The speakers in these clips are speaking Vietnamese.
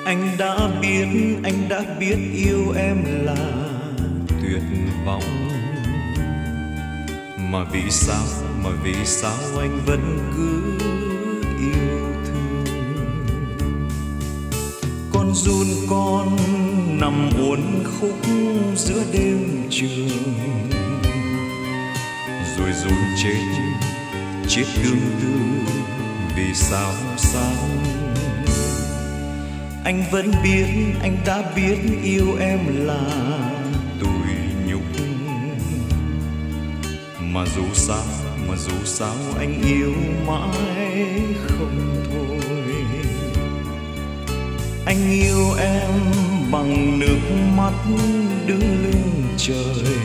Anh đã biết yêu em là tuyệt vọng. Mà vì sao anh vẫn cứ yêu thương? Con giun con nằm uốn khúc giữa đêm trường, rồi run chết tương tư vì sao sao. Anh vẫn biết, anh đã biết yêu em là tủi nhục. Mà dù sao anh yêu mãi không thôi. Anh yêu em bằng nước mắt đứng lưng trời,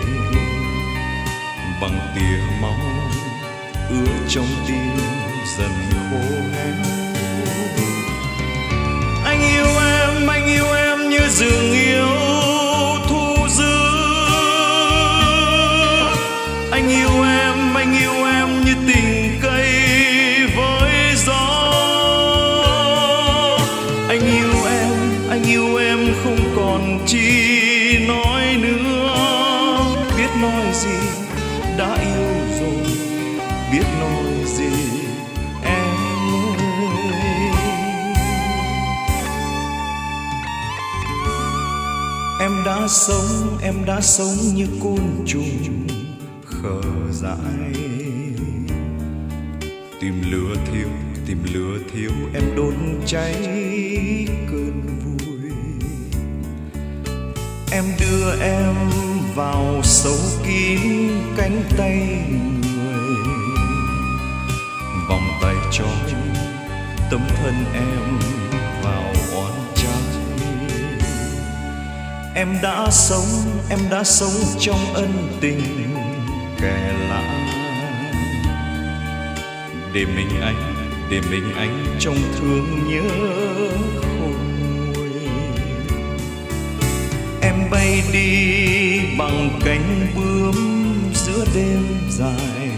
bằng tia máu ứa trong tim dần khô héo. Anh yêu em như rừng yêu thu dư. Anh yêu em như tình cây với gió. Anh yêu em không còn chi nói nữa. Biết nói gì đã yêu rồi, biết nói gì em ơi. Em đã sống như côn trùng khờ dại. Tìm lửa thiêu em đốt cháy cơn vui. Em đưa em vào sâu kín cánh tay người, vòng tay trói tấm thân em vào oán trái. Em đã sống trong ân tình kẻ lạ. Để mình anh trong thương nhớ khôn nguôi. Em bay đi bằng cánh bướm giữa đêm dài,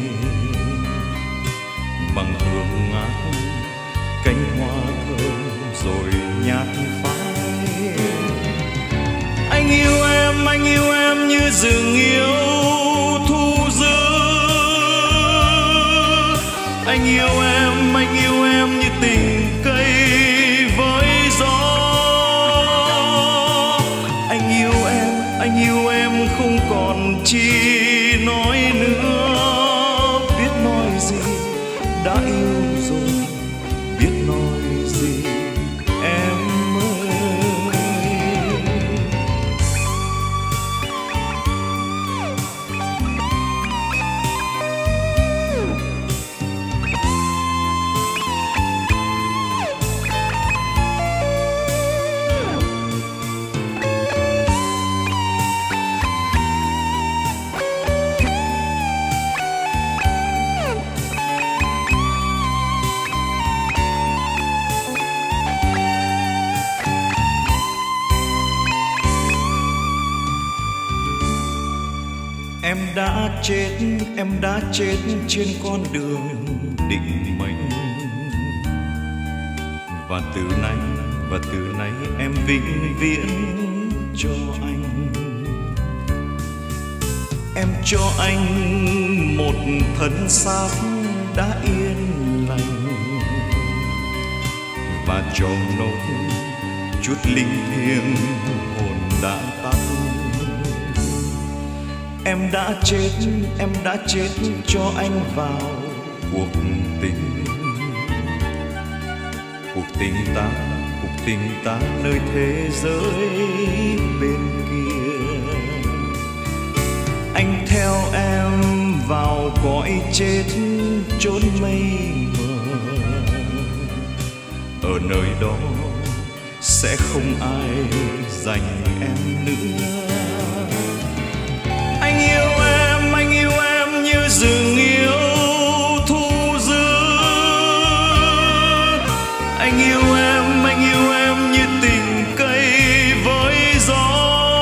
bằng hương ngát cánh hoa thơm rồi nhạt phai. Anh yêu em như rừng yêu thu dư. Anh yêu em như tình cây với gió. Anh yêu em không còn chi nói nữa. Biết nói gì đã yêu rồi, biết nói gì em ơi. Em đã chết trên con đường định mệnh. Và từ nay em vĩnh viễn cho anh. Em cho anh một thân xác đã yên lành, và cho nốt chút linh thiêng hồn đã tắt. Em đã chết cho anh vào cuộc tình ta nơi thế giới bên kia. Anh theo em vào cõi chết chốn mây mờ. Ở nơi đó sẽ không ai dành em nữa. Anh yêu em như rừng yêu thu dư. Anh yêu em như tình cây với gió.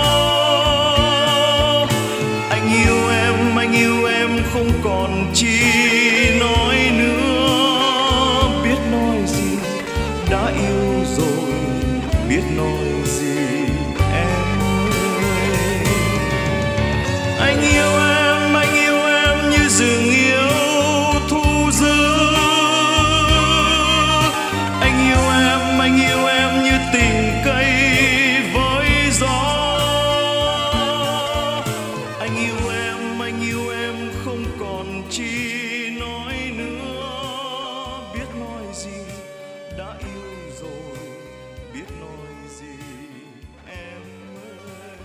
Anh yêu em không còn chi nói nữa. Biết nói gì đã yêu rồi, biết nói gì em ơi. Anh yêu em như rừng yêu thu rơi. Anh yêu em như tình cây với gió. Anh yêu em không còn chi nói nữa. Biết nói gì đã yêu rồi, biết nói gì em ơi.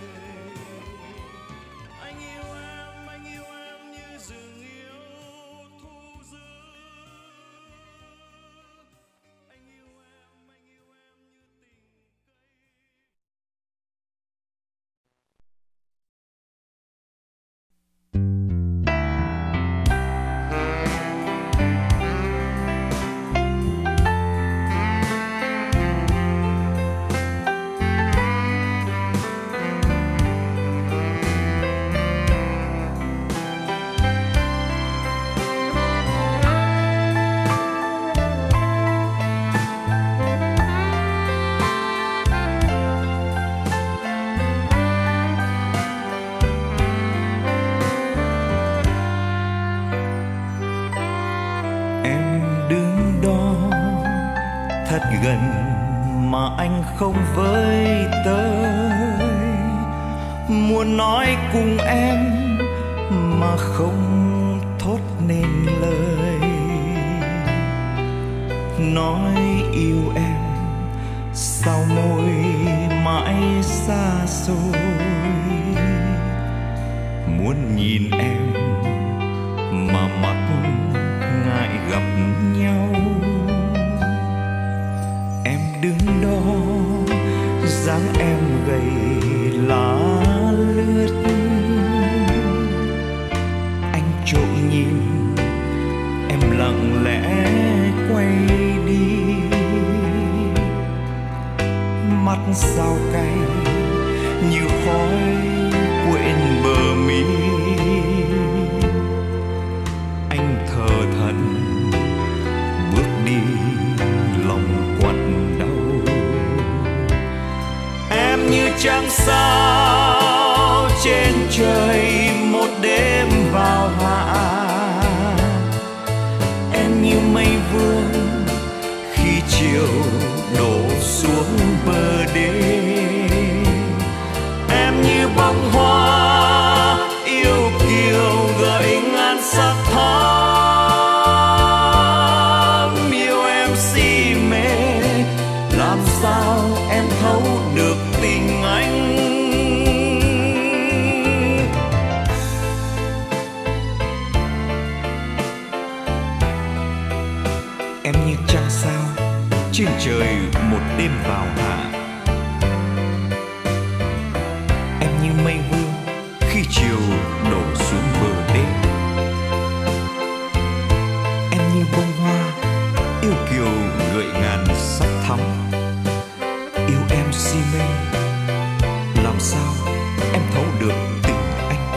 Anh yêu em như rừng yêu thu rơi. Anh yêu em như tình cây. Em đứng đó thật gần mà anh không với tới. Muốn nói cùng em mà không thốt nên lời. Nói yêu em sao môi mãi xa xôi. Muốn nhìn em mà mắt ngại gặp nhau. Em đứng đó dáng em gầy lá lướt. Anh trộm nhìn em lặng lẽ quay đi. Mắt sao cay như khói quện bờ mi. Anh thờ thẫn bước đi lòng quặn đau. Em như trăng sao trên trời một đêm vào hạ. Em như mây vương khi chiều đổ xuống bờ đê. Em như bông hoa yêu kiều gợi ngàn sắc thắm. Yêu em si mê làm sao em thấu được tình anh. Em như trăng sao trên trời một đêm vào hạ. Em như mây vương khi chiều đổ xuống bờ đê. Em như bông hoa yêu kiều gợi ngàn sắc thắm. Yêu em si mê làm sao em thấu được tình anh.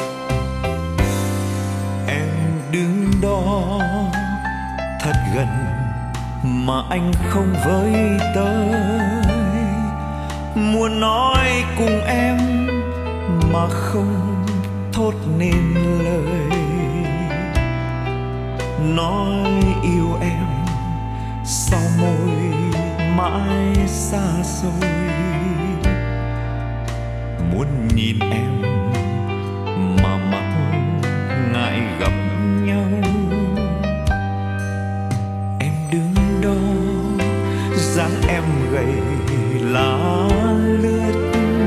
Em đứng đó thật gần mà anh không với tới. Muốn nói cùng em mà không thốt nên lời. Nói yêu em sao môi mãi xa xôi. Muốn nhìn em mà mắt ngại gặp nhau. Em đứng đó dáng em gầy lá lướt.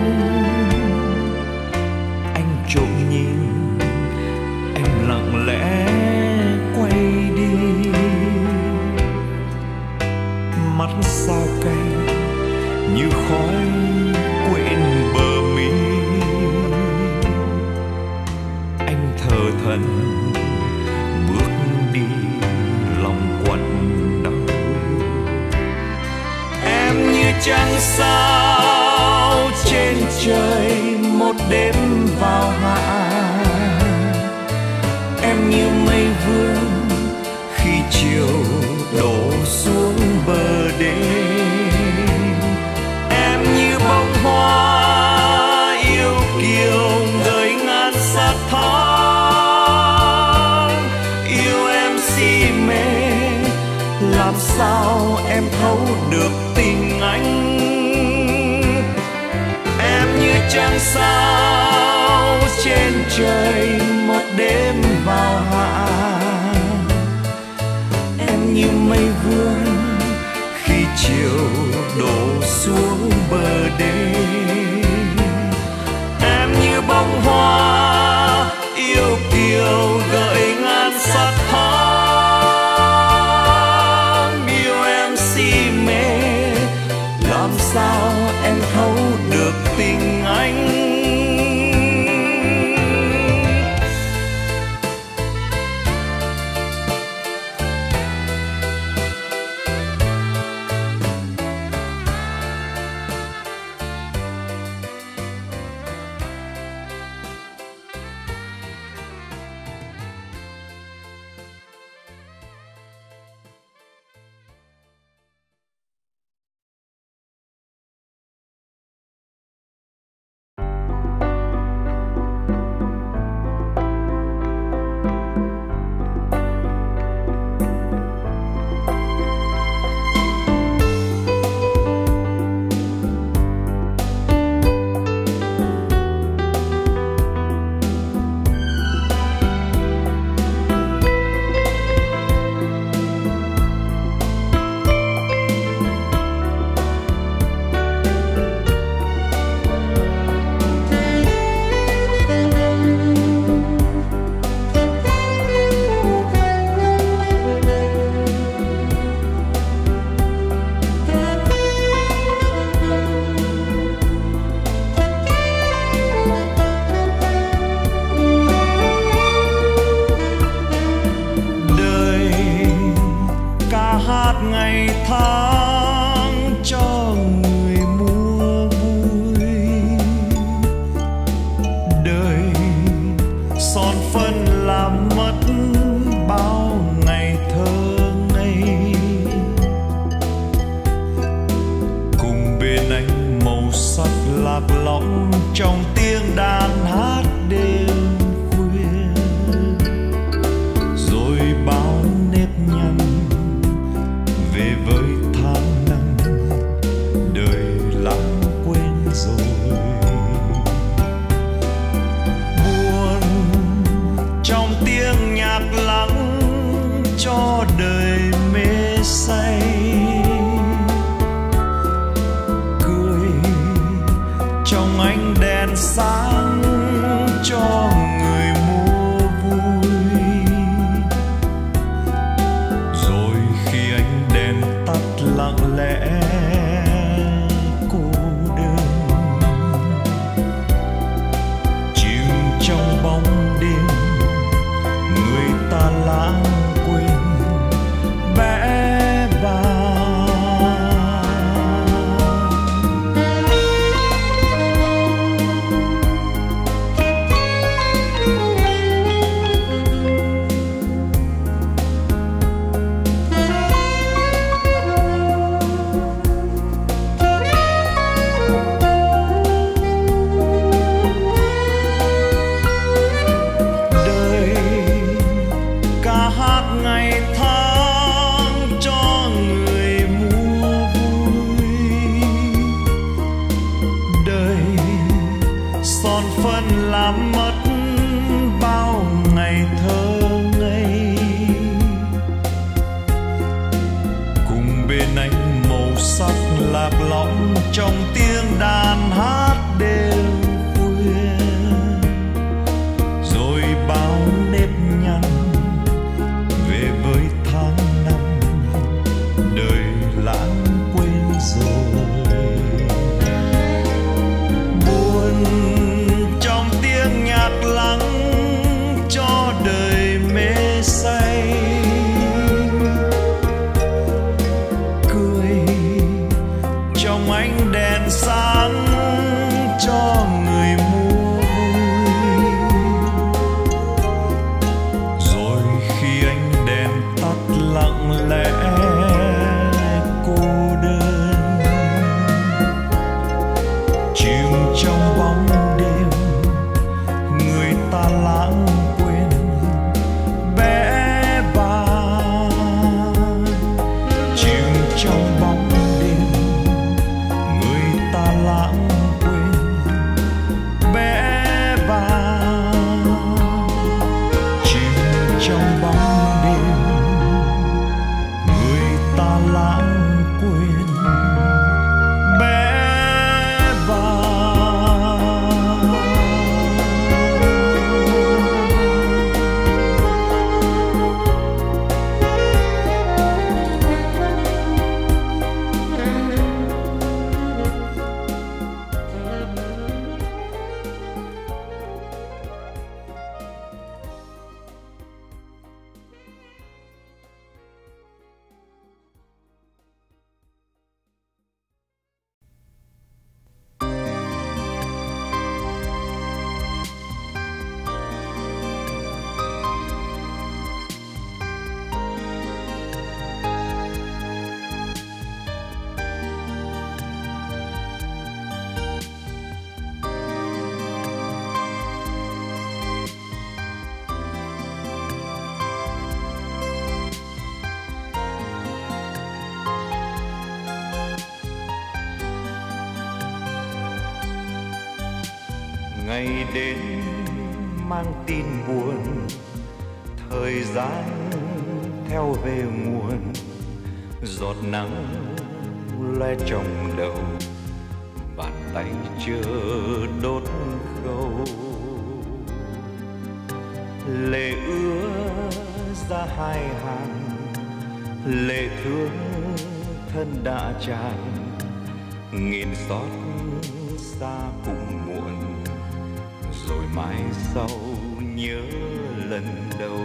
Anh trộm nhìn em lặng lẽ quay đi. Mắt sao cay như khói quện bờ mi. Anh thờ thẫn bước đi lòng quặn đau. Em như trăng sao trên trời một đêm vào hạ. Em như mây vương khi chiều đổ xuống bờ đê. trăng sao trên trời một đêm vào hạ. Em như mây vương khi chiều đổ xuống bờ đê. Em như bông hoa yêu kiều gợi ngàn sắc tháng. Yêu em si mê, làm sao em thấu được tình anh. Ngày tháng cho người mua vui, đời son phấn làm mất bao ngày thơ ngây. Cùng bên anh màu sắc lạc lõng trong tiếng đàn hát đêm khuya, rồi bao nếp nhăn về với tháng năm đời lãng quên rồi. Buồn trong tiếng nhạc lắng cho đời mê say, cười trong ánh đèn sáng cho người mua vui. Rồi khi ánh đèn tắt lặng lẽ cô đơn, chìm trong bóng đêm người ta lãng quên bé bàng. Ngày tháng cho người mua vui, đời son phấn làm mất bao ngày thơ ngây. Cùng bên anh màu sắc lạc lõng trong tiếng đàn hát đêm khuya, rồi bao nếp nhăn về với tháng năm đời lãng quên rồi. Buồn trong tiếng nhạc lắng cho đời mê say, cười trong ánh đèn sáng cho người mua vui. Rồi khi ánh đèn tắt lặng lẽ cô đơn, chìm trong bóng đêm người ta lãng quên bé bàng. Chìm trong bóng đêm người ta lãng quên ngày đến mang tin buồn, thời gian theo về nguồn, giọt nắng loe trong đầu, bàn tay chưa đốt khâu. Lệ ứa ra hai hàng, lệ thương thân đã tràn, nghìn xót xa cũng muộn, rồi mãi sau nhớ lần đầu.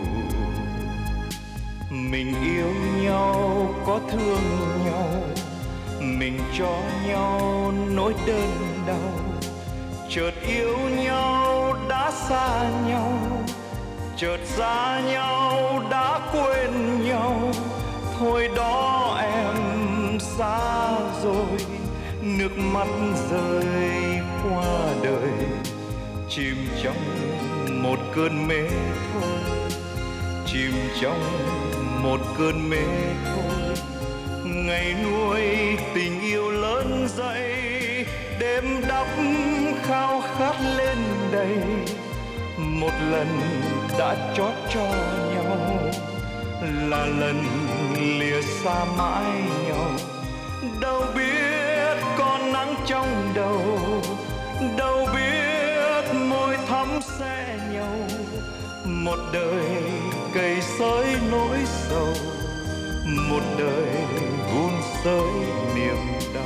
Mình yêu nhau có thương nhau, mình cho nhau nỗi đơn đau. Chợt yêu nhau đã xa nhau, chợt xa nhau đã quên nhau. Thôi đó em xa rồi, nước mắt rơi qua đời, chìm trong một cơn mê thôi, chìm trong một cơn mê thôi. Ngày nuôi tình yêu lớn dậy, đêm đắp khao khát lên đầy. Một lần đã chót cho nhau, là lần lìa xa mãi nhau. Đâu biết con nắng trong đầu, đâu biết môi thắm sẽ nhau. Một đời cày xới nỗi sầu, một đời vun sới niềm đau.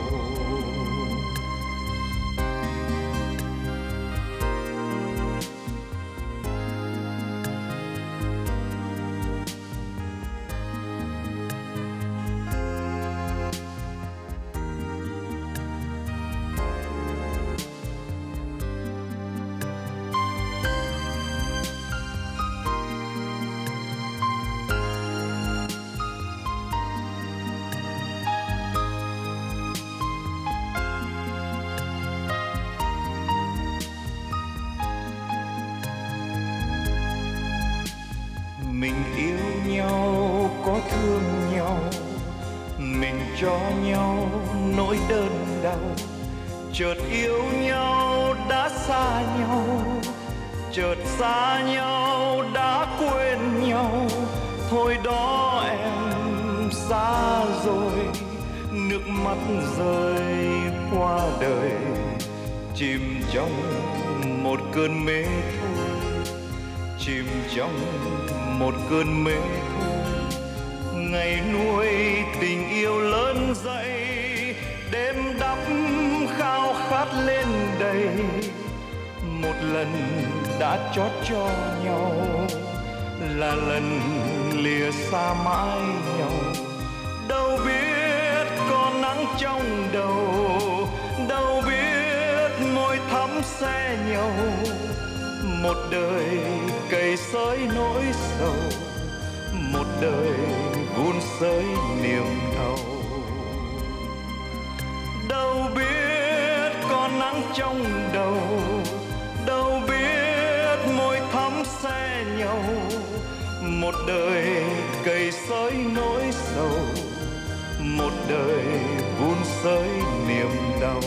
Mình yêu nhau có thương nhau, mình cho nhau nỗi đơn đau. Chợt yêu nhau đã xa nhau, chợt xa nhau đã quên nhau. Thôi đó em xa rồi, nước mắt rơi qua đời, chìm trong một cơn mê thôi, chìm trong một cơn mê thôi. Ngày nuôi tình yêu lớn dậy, đêm đắp khao khát lên đầy. Một lần đã chót cho nhau, là lần lìa xa mãi nhau. Đâu biết có nắng trong đầu, đâu biết môi thắm sẽ nhau. Một đời cày xới nỗi sầu, một đời vun sới niềm đau. Đâu biết có nắng trong đầu, đâu biết môi thắm sẽ nhau. Một đời cày xới nỗi sầu, một đời vun sới niềm đau.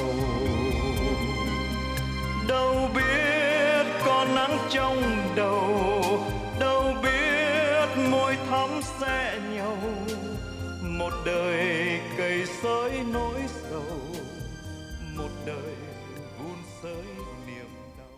Đâu biết có nắng trong đầu, đâu biết môi thắm sẽ nhau. Một đời cày xới nỗi sầu, một đời vun sới niềm đau.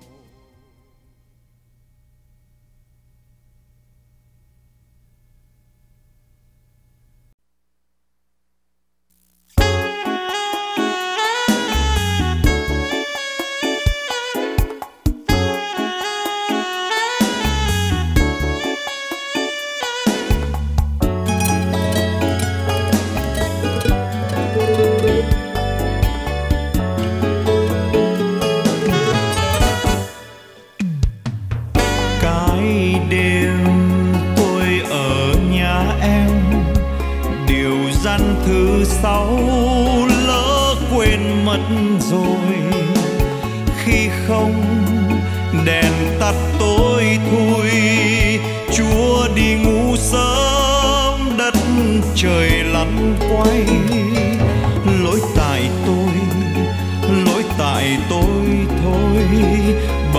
Thứ sáu lỡ quên mất rồi, khi không đèn tắt tối thui. Chúa đi ngủ sớm, đất trời lăn quay. Lỗi tại tôi thôi.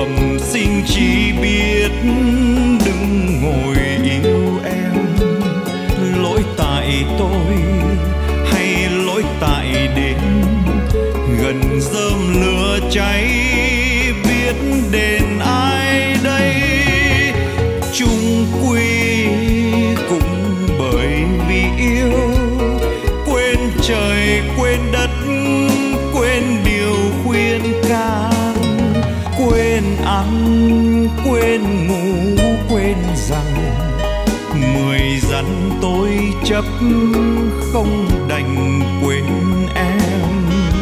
bẩm sinh chỉ biết đứng ngồi yêu em. Lỗi tại tôi hay lỗi tại đến gần rơm lửa cháy, biết đền ai đây? Chung quy cũng bởi vì yêu, quên trời quên đất, quên điều khuyên can, quên ăn quên ngủ, quên rằng 10 dặn tôi chấp không đành quên em.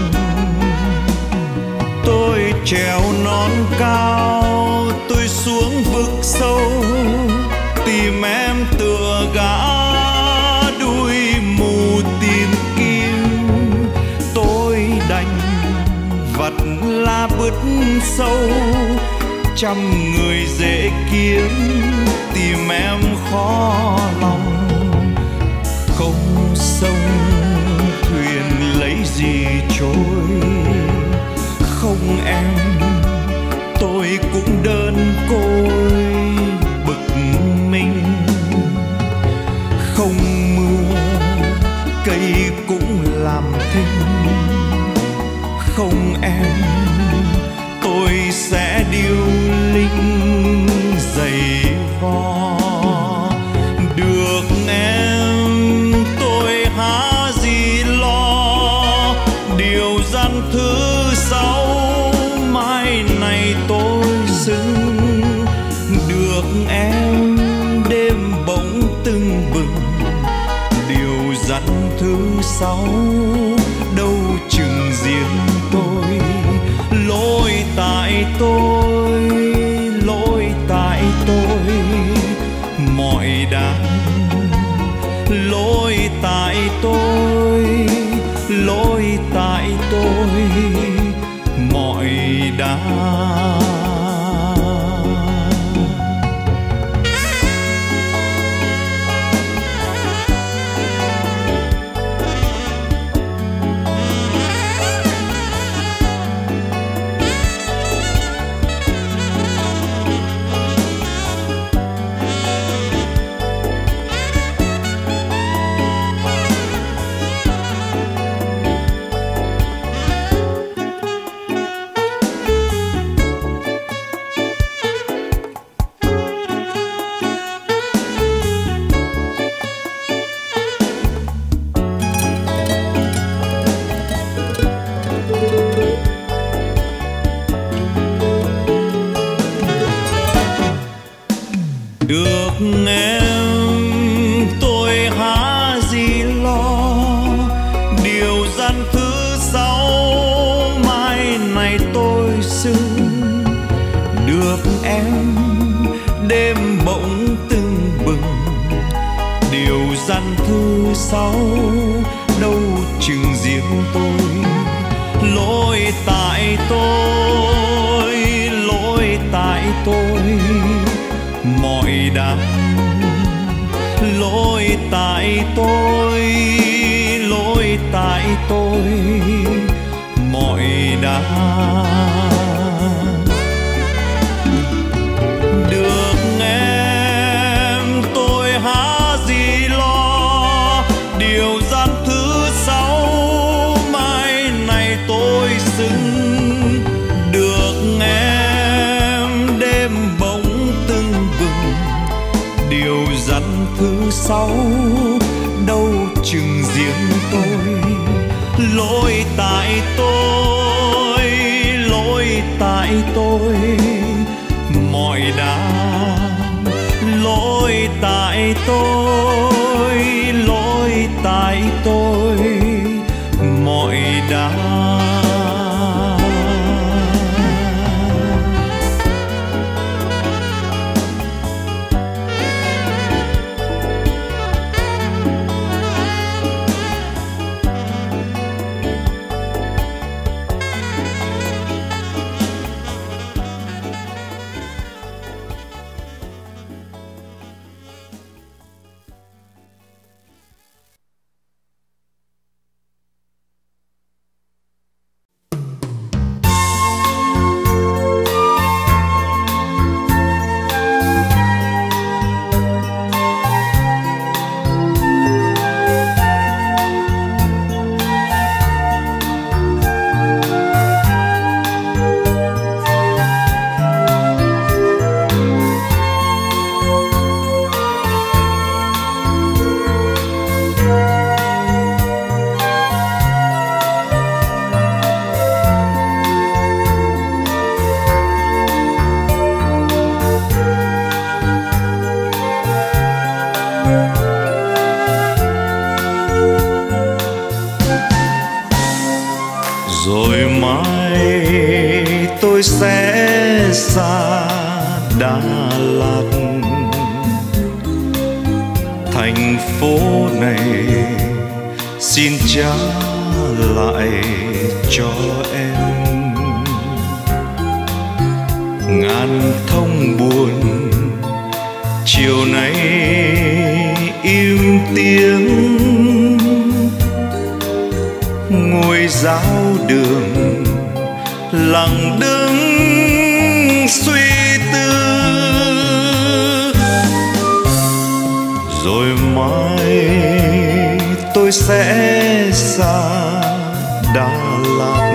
Tôi trèo non cao, tôi xuống vực sâu, tìm em tựa gã đuôi mù tìm kim. Tôi đành vặt lá bứt sâu, trăm người dễ kiếm, tìm em khó lòng. Không sông thuyền lấy gì trôi, không em tôi cũng đơn côi bực mình. Không mưa cây cũng làm thinh, không em tôi sẽ điêu linh giày vò. Được em tôi há gì lo, điều gian thứ 6 mai này tôi xứng. Được em đêm bỗng tưng bừng, điều dặn thứ 6 đâu chừng riêng tôi. Lỗi tại tôi, lỗi tại tôi, mọi đám. Lỗi tại tôi, lỗi tại tôi, mọi đám. Được em tôi há gì lo, điều gian thứ 6 mai này tôi xứng. Được em đêm bỗng tưng bừng, điều gian thứ 6 đâu chừng riêng tôi. Lỗi tại tôi, lỗi tại tôi, mọi đám. Lỗi tại tôi, lỗi tại tôi, mọi đám. Được em tôi há gì lo, điều gian thứ 6 mai này tôi xứng. Được em đêm bỗng tưng bừng, điều dặn thứ 6 đâu chừng riêng tôi. Lỗi tại tôi, lỗi tại tôi, mọi đám. Lỗi tại tôi, lỗi tại tôi, mọi đám. rồi mai tôi sẽ xa Đà Lạt. Thành phố này xin trả lại cho em ngàn thông buồn. Chiều nay im tiếng ngôi giáo đường, lặng đứng suy tư. Rồi mai tôi sẽ xa Đà Lạt,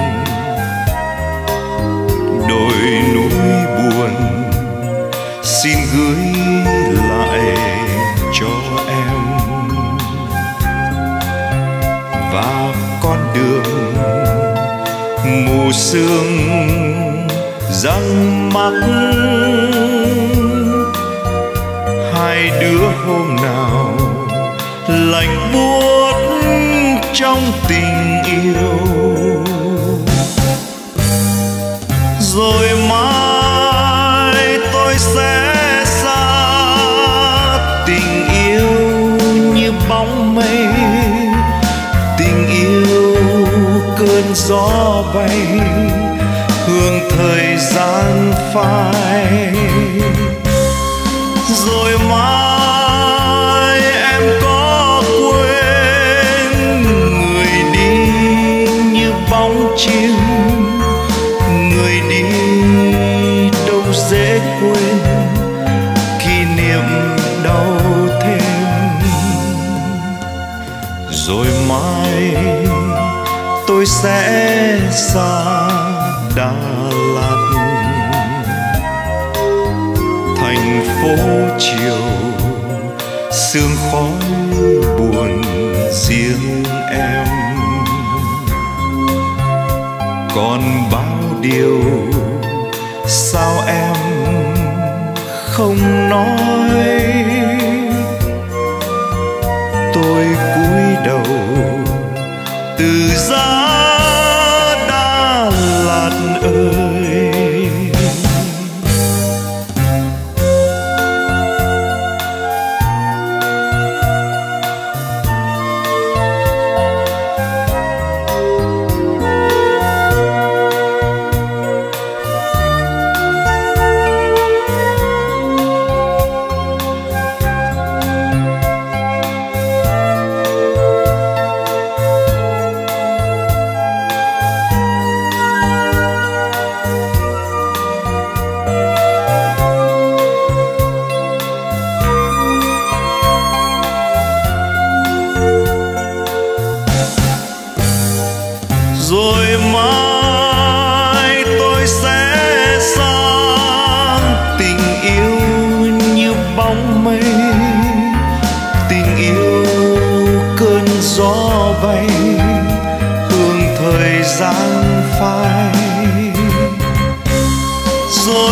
đồi núi buồn xin gửi lại cho em, và con đường mù sương răng mắc. Hai đứa hôm nào lạnh buốt trong tình yêu, rồi mai tôi sẽ xa. Tình yêu như bóng mây, tình yêu cơn gió bay, hương thời gian phai. Rồi mai em có quên người đi như bóng chim, người đi đâu dễ quên, kỷ niệm đau thêm. Rồi mai tôi sẽ xa Đà Lạt, thành phố chiều sương khói buồn riêng em. Còn bao điều sao em không nói, tôi cúi đầu từ giá Đà Lạt ơi. Rồi mai tôi sẽ xa. Tình yêu như bóng mây, tình yêu cơn gió bay, hương thời gian phai. Rồi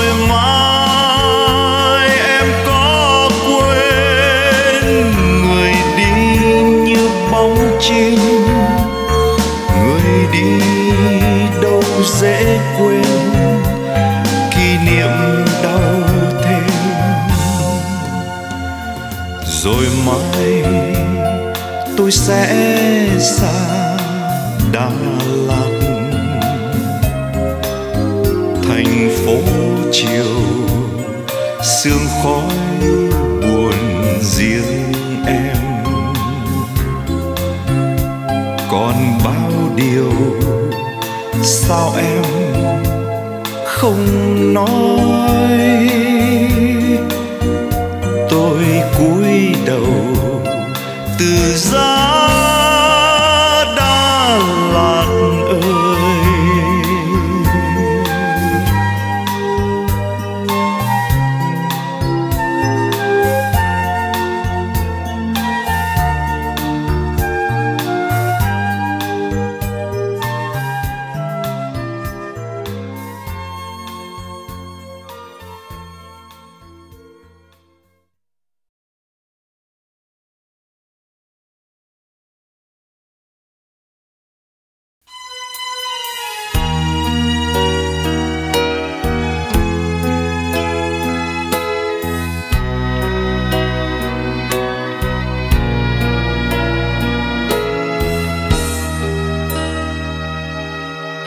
mai em có quên người đi như bóng chim, người đi đâu dễ quên, kỷ niệm đau thêm. Rồi mai tôi sẽ xa Đà Lạt, thành phố chiều sương khói buồn riêng em. Còn bao điều sao em không nói, tôi cúi đầu từ giá Đà Lạt ơi.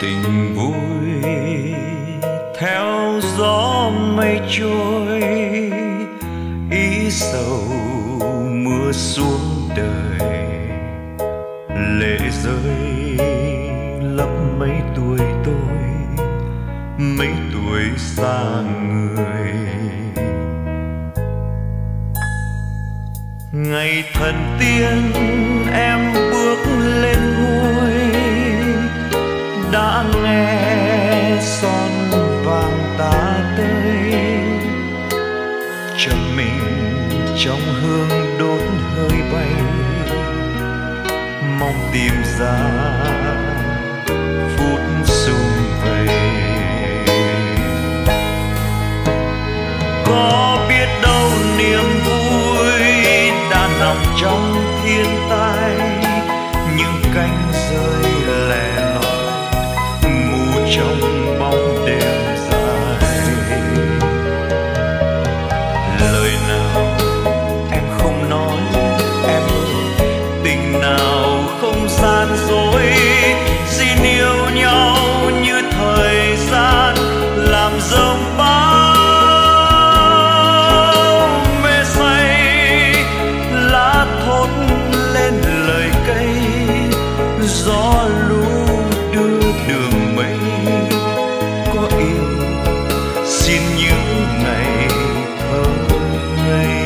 Tình vui theo gió mây trôi, ý sầu mưa xuống đời, lệ rơi lấp mấy tuổi tôi, mấy tuổi xa người. Ngày thần tiên em bước lên ngôi, đã nghe son vàng ta tới, chầm mình trong hương đốt hơi bay, mong tìm ra phút sum vầy. Có biết đâu niềm vui đã nằm trong thiên tai, những cánh rơi lẻ loi mù trong bóng đêm dài. Lời nào em không nói, em ơi, tình nào không gian dối, xin yêu nhau như thời gian làm dông bão. Mê say lá thốt lên lời cây, gió lũ đưa đường mây. Có yêu xin những ngày thơ ngây,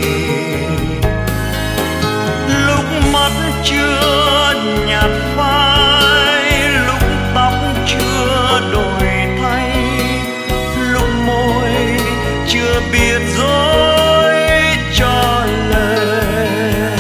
lúc mắt chưa nhạt phai, lúc tóc chưa đổi thay, lúc môi chưa biết dối cho lời.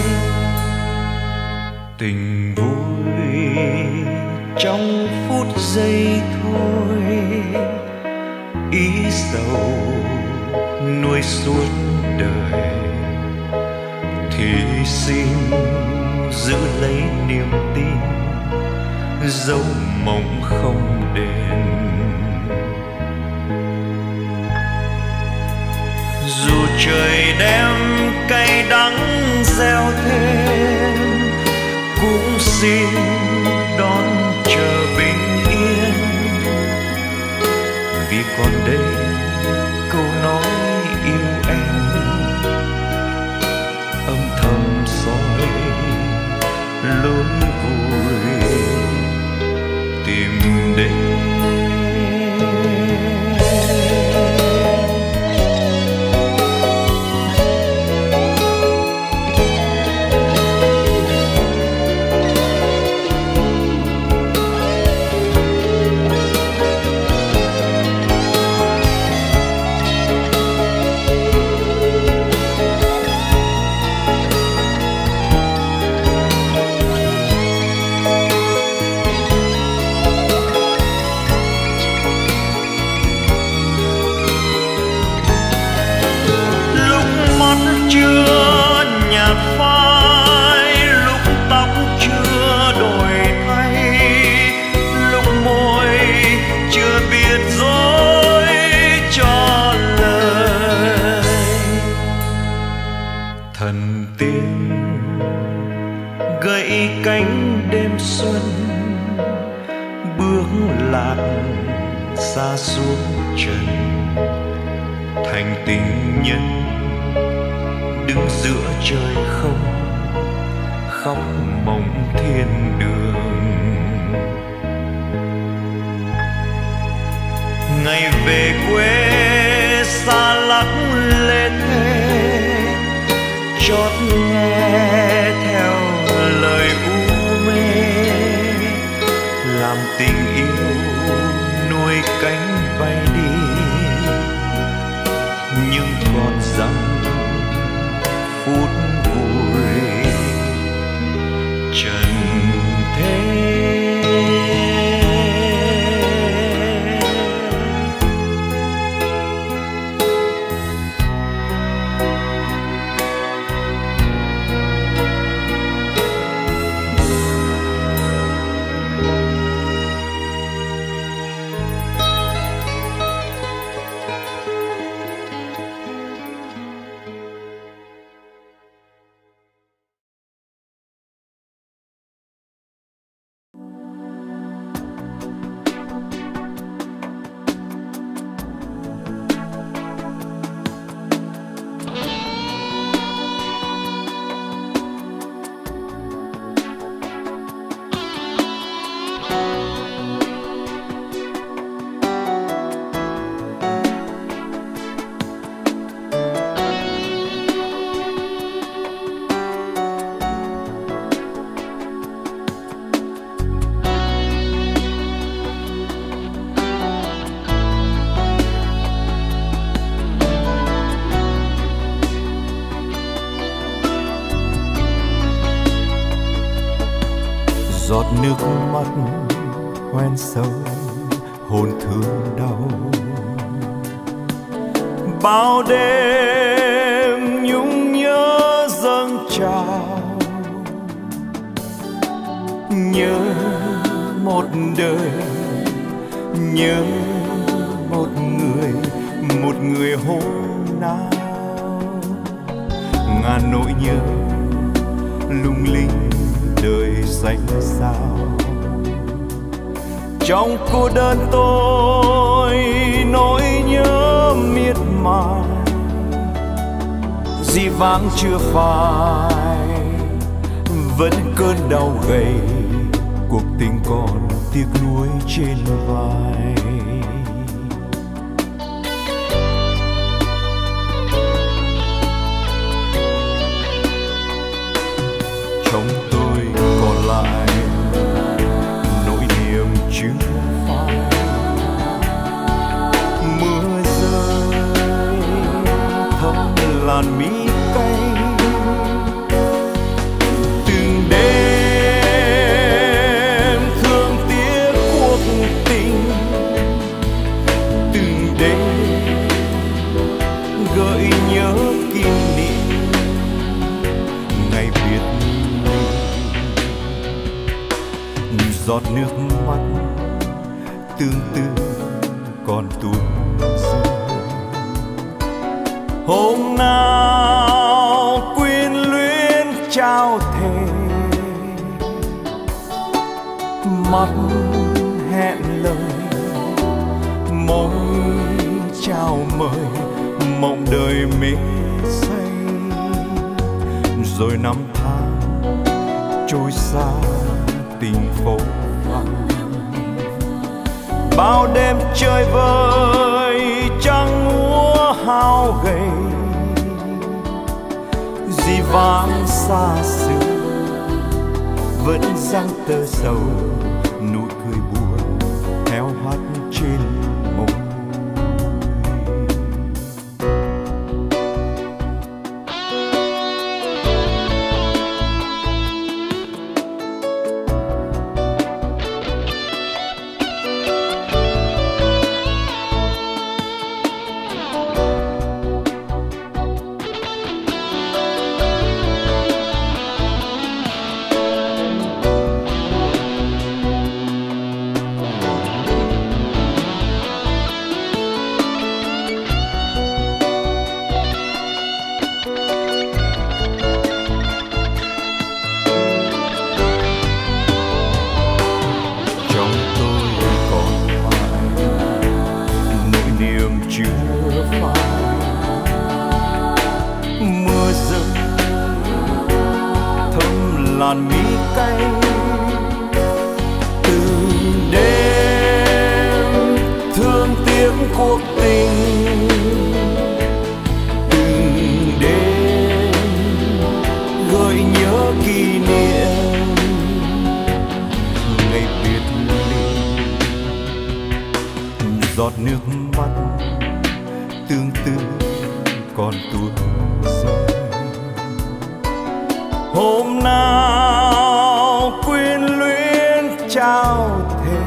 Tình vui trong phút giây thôi, ý sầu nuôi suốt đời, thì xin giữ lấy niềm tin, dấu mộng không đền. Dù trời đem cay đắng gieo thêm, cũng xin đón chờ bình yên, vì còn đây câu nói yêu em âm thầm soi lối vui tìm đến. Chưa nhạt phai, lúc tóc chưa đổi thay, lúc môi chưa biết dối cho lời. Thần tiên gãy cánh đêm xuân, bước lạc xa xuống trần, thành tình nhân đứng giữa trời không, khóc mộng thiên đường. Ngày về quê xa lắc lê thê, chót nghe theo lời u mê, làm tình yêu nuôi cánh bay đi, nhưng còn rằng phút vui trần thế. giọt nước mắt hoen sâu hồn thương đau. Bao đêm nhung nhớ dâng trào, nhớ một đời, nhớ một người hôm nào. Ngàn nỗi nhớ lung linh đời danh sao. Trong cô đơn tôi nỗi nhớ miệt mài, dĩ vãng chưa phai, vẫn cơn đau gầy, cuộc tình còn tiếc nuối trên vai. Trong tôi còn lại nỗi niềm chưa phai. Mưa rơi thấm làn mi cay, từng đêm thương tiếc cuộc tình, từng đêm gợi nhớ kỷ niệm ngày biệt ly. Giọt nước mắt tương tư còn tuôn rơi. Hôm nào quyến luyến trao thề, mắt hẹn lời, môi chào mời, mộng đời mê say. Rồi năm tháng trôi xa tình phố vắng, bao đêm chơi vơi trăng úa hao gầy, dĩ vãng xa xưa vẫn dang tơ sầu, nụ cười buồn héo hắt trên môi. Làn mi cay, từng đêm thương tiếc cuộc tình, từng đêm gợi nhớ kỷ niệm ngày biệt ly. Giọt nước mắt tương tư còn tuôn rơi. Hôm nào quyến luyến trao thề,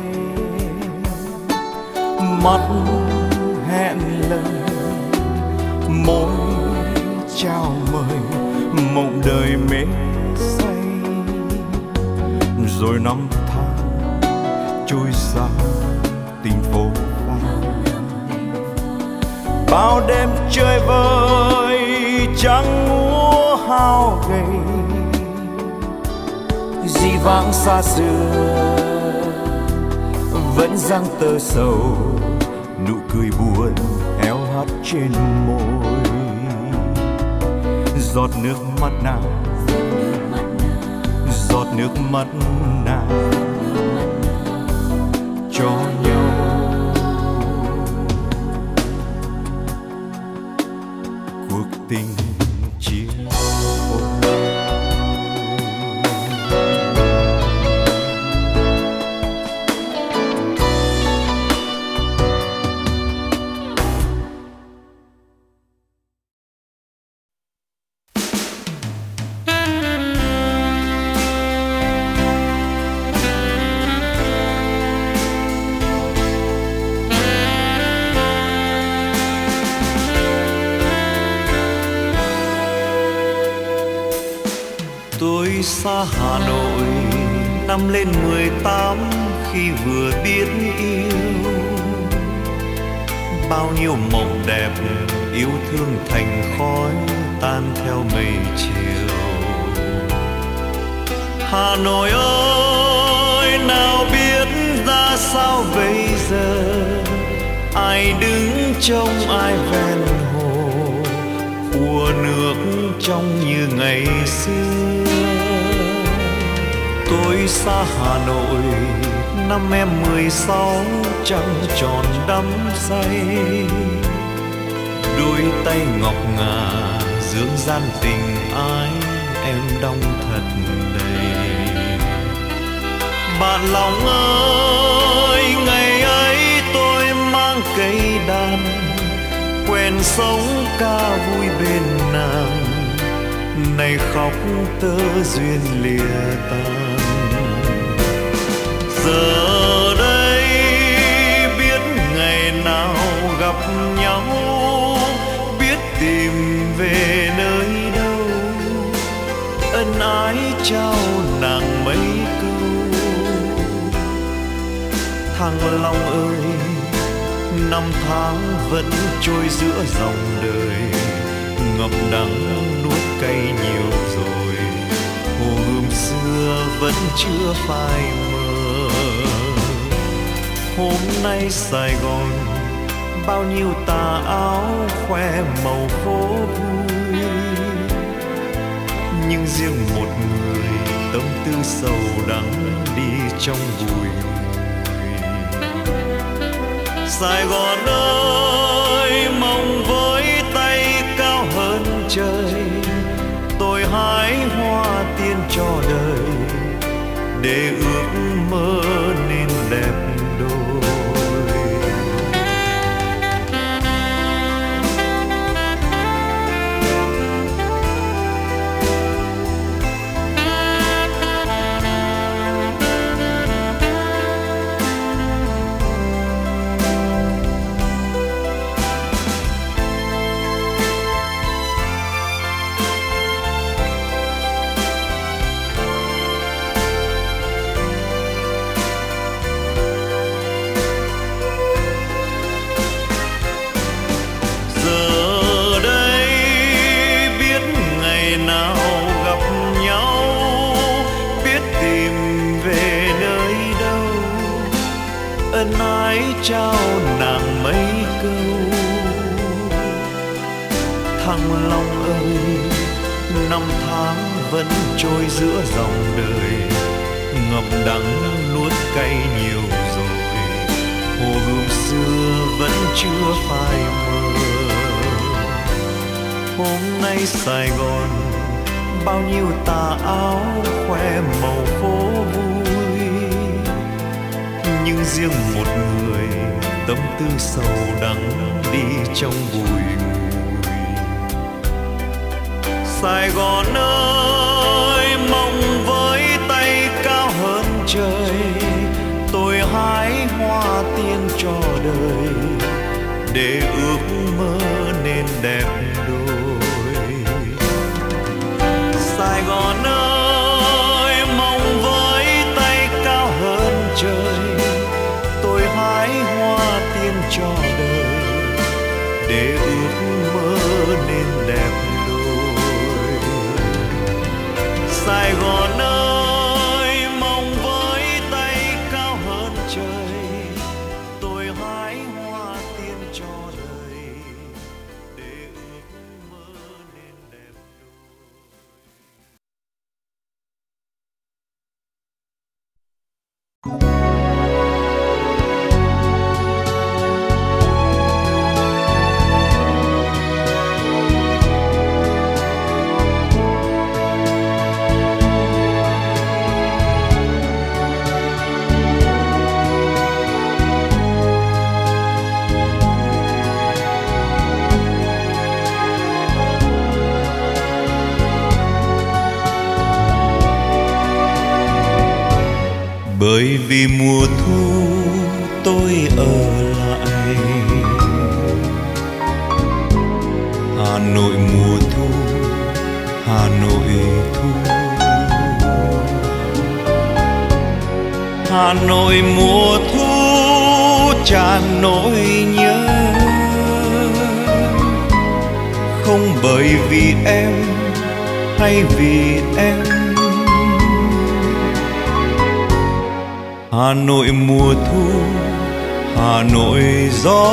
mắt hẹn lời, môi chào mời, mộng đời mê say. Rồi năm tháng trôi xa tình phố vắng, bao đêm chơi vơi trăng úa hao gầy, dĩ vãng xa xưa vẫn dang tơ sầu, nụ cười buồn héo hắt trên môi. Giọt nước mắt nào, giọt nước mắt nào cho nhau. Cuộc tình chia phôi. năm lên 18 khi vừa biết yêu, bao nhiêu mộng đẹp yêu thương thành khói tan theo mây chiều. Hà Nội ơi, nào biết ra sao bây giờ, ai đứng trông ai ven hồ, khua nước trong như ngày xưa. Tôi xa Hà Nội năm em 16, trăng tròn đắm say, đôi tay ngọc ngà dưỡng gian tình ái em đong thật đầy. Bạn lòng ơi, ngày ấy tôi mang cây đàn, quen sống ca vui bên nàng, nay khóc tơ duyên lìa tan. Giờ đây biết ngày nào gặp nhau, biết tìm về nơi đâu, ân ái trao nàng mấy câu. Thăng Long ơi, năm tháng vẫn trôi giữa dòng đời, ngập đắng nuốt cay nhiều rồi, hồ gươm xưa vẫn chưa phai mờ. Hôm nay Sài Gòn bao nhiêu tà áo khoe màu phố vui, nhưng riêng một người tâm tư sầu đắng đi trong bụi. Sài Gòn ơi, mong với tay cao hơn trời, tôi hái hoa tiên cho đời, để ước mơ nên đẹp đôi. Ân ái trao nàng mấy câu. Thăng Long ơi, năm tháng vẫn trôi giữa dòng đời, ngập đắng nuốt cay nhiều rồi, hồ gươm xưa vẫn chưa phai mờ. Hôm nay Sài Gòn bao nhiêu tà áo khoe màu phố vui, nhưng riêng một người tâm tư sầu đắng đi trong bụi mùi. Sài Gòn ơi, mong với tay cao hơn trời, tôi hái hoa tiên cho đời, để ước mơ nên đẹp đôi. Sài Gòn ơi, mong với tay cao hơn trời, tôi hái hoa tiên cho đời, để ước mơ nên đẹp đôi. Sài Gòn ơi, mong với tay cao hơn trời, tôi hái hoa tiên cho đời, để ước mơ nên đẹp đôi. Bởi vì mùa thu tôi ở lại Hà Nội mùa thu, Hà Nội thu. Hà Nội mùa thu tràn nỗi nhớ, không bởi vì em hay vì em. Hà Nội mùa thu, Hà Nội gió,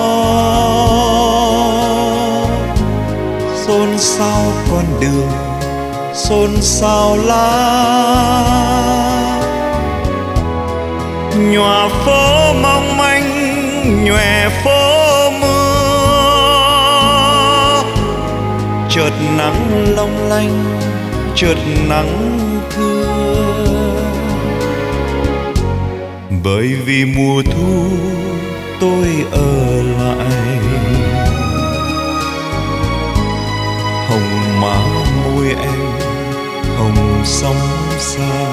xôn xao con đường, xôn xao lá, nhòa phố mong manh, nhòe phố mưa, chợt nắng long lanh, chợt nắng thưa. Bởi vì mùa thu tôi ở lại, hồng má môi em, hồng sóng xa.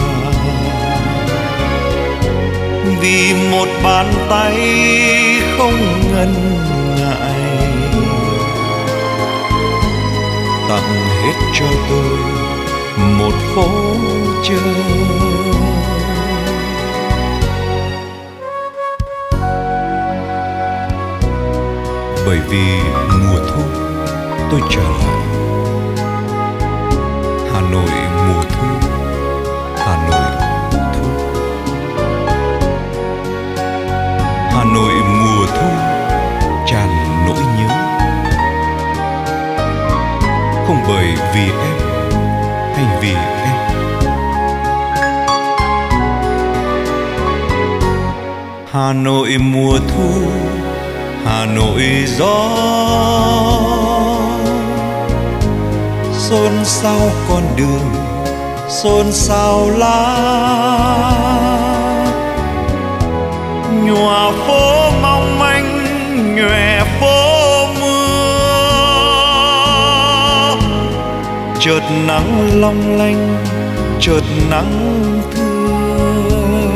Vì một bàn tay không ngần ngại tặng hết cho tôi một phố chơi. Bởi vì mùa thu tôi trở lại, Hà Nội mùa thu, Hà Nội thu. Hà Nội mùa thu tràn nỗi nhớ, không bởi vì em hay vì em. Hà Nội mùa thu, Hà Nội gió, xôn xao con đường, xôn xao lá, nhòa phố mong manh, nhòe phố mưa, chợt nắng long lanh, chợt nắng thưa.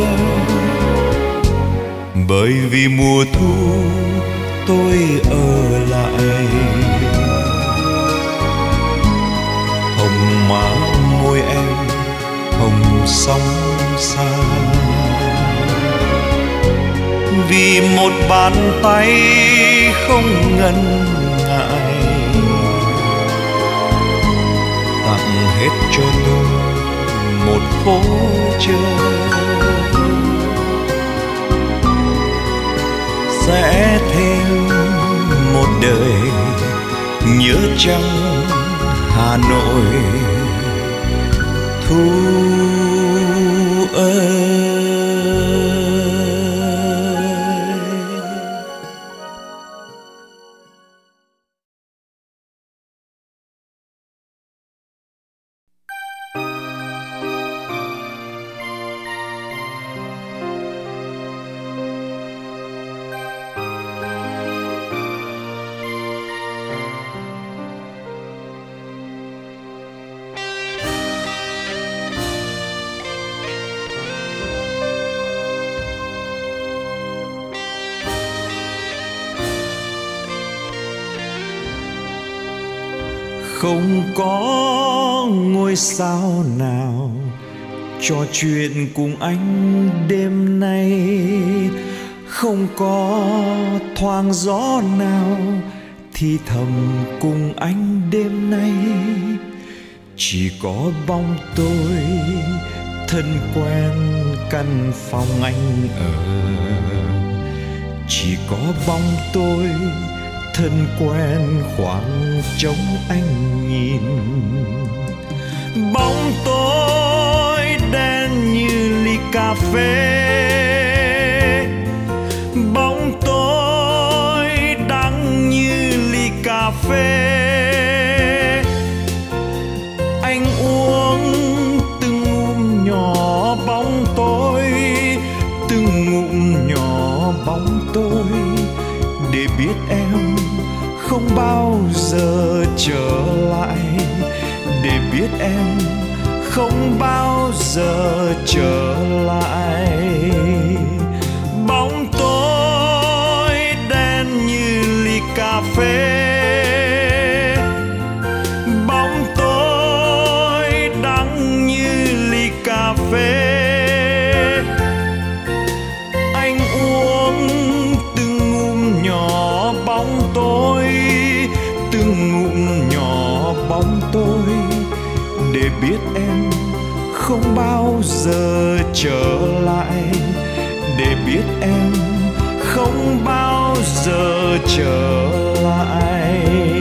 Bởi vì mùa thu tôi ở lại, hồng má môi em, hồng sóng xa. Vì một bàn tay không ngần ngại tặng hết cho tôi một phố chơi. Sẽ thêm một đời nhớ chăng Hà Nội thu ơi. Không có ngôi sao nào trò chuyện cùng anh đêm nay, không có thoáng gió nào thì thầm cùng anh đêm nay. Chỉ có bóng tôi thân quen căn phòng anh ở, chỉ có bóng tôi thân quen khoảng trống anh nhìn. Bóng tôi đen như ly cà phê, bóng tôi đắng như ly cà phê. Anh uống từng ngụm nhỏ bóng tôi, từng ngụm nhỏ bóng tôi, để biết em không bao giờ trở lại, để biết em không bao giờ trở lại. Bóng tôi đen như ly cà phê, bóng tôi đắng như ly cà phê. tôi, để biết em không bao giờ trở lại, để biết em không bao giờ trở lại.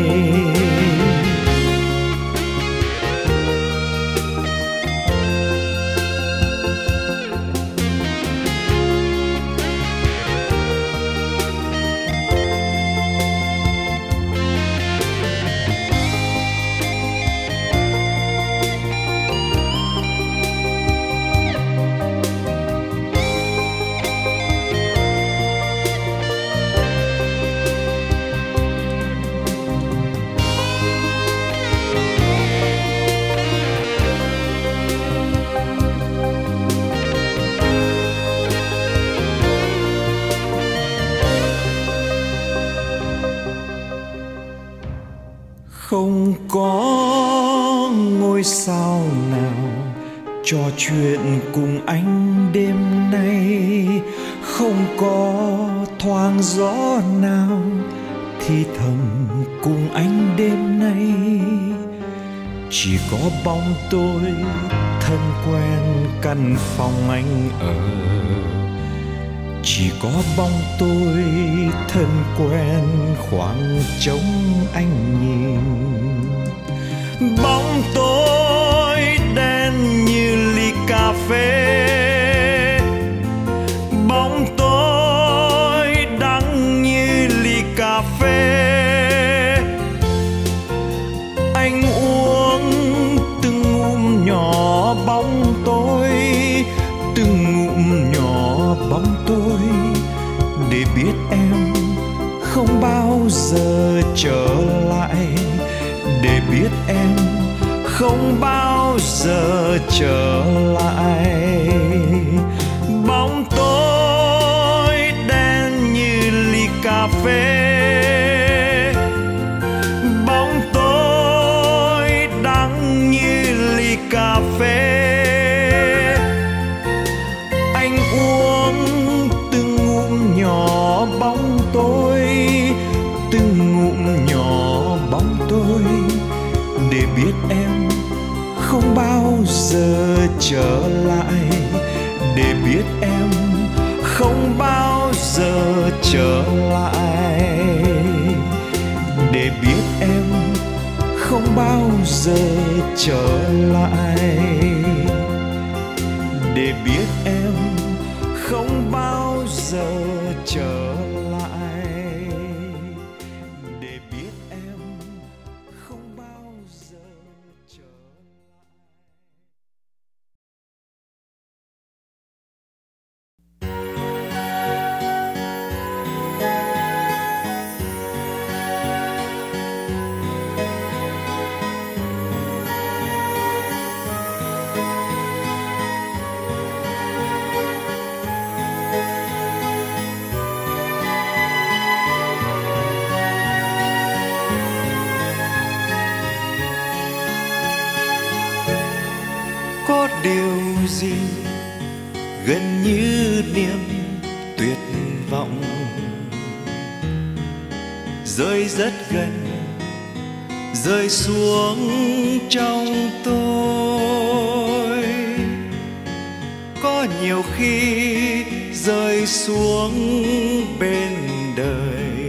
Không có ngôi sao nào trò chuyện cùng anh đêm nay, không có thoáng gió nào thì thầm cùng anh đêm nay. Chỉ có bóng tôi thân quen căn phòng anh ở, chỉ có bóng tôi thân quen khoảng trống anh nhìn. Bóng tôi đen như ly cà phê, bóng tôi đắng như ly cà phê. Anh uống từng ngụm nhỏ bóng tôi, từng ngụm nhỏ bóng tôi, để biết em không bao giờ trở lại, để biết em không bao giờ trở lại. Bóng tôi đen như ly cà phê, bóng tôi đắng như ly cà phê. Anh uống từng ngụm nhỏ bóng tôi, từng ngụm nhỏ bóng tôi, để biết em không bao giờ trở lại, để biết em không bao giờ trở lại, để biết em không bao giờ trở lại, để biết em không bao giờ trở lại, để biết em không bao giờ trở lại. Có điều gì gần như niềm tuyệt vọng, rơi rất gần, rơi xuống trong tôi. Có nhiều khi rơi xuống bên đời,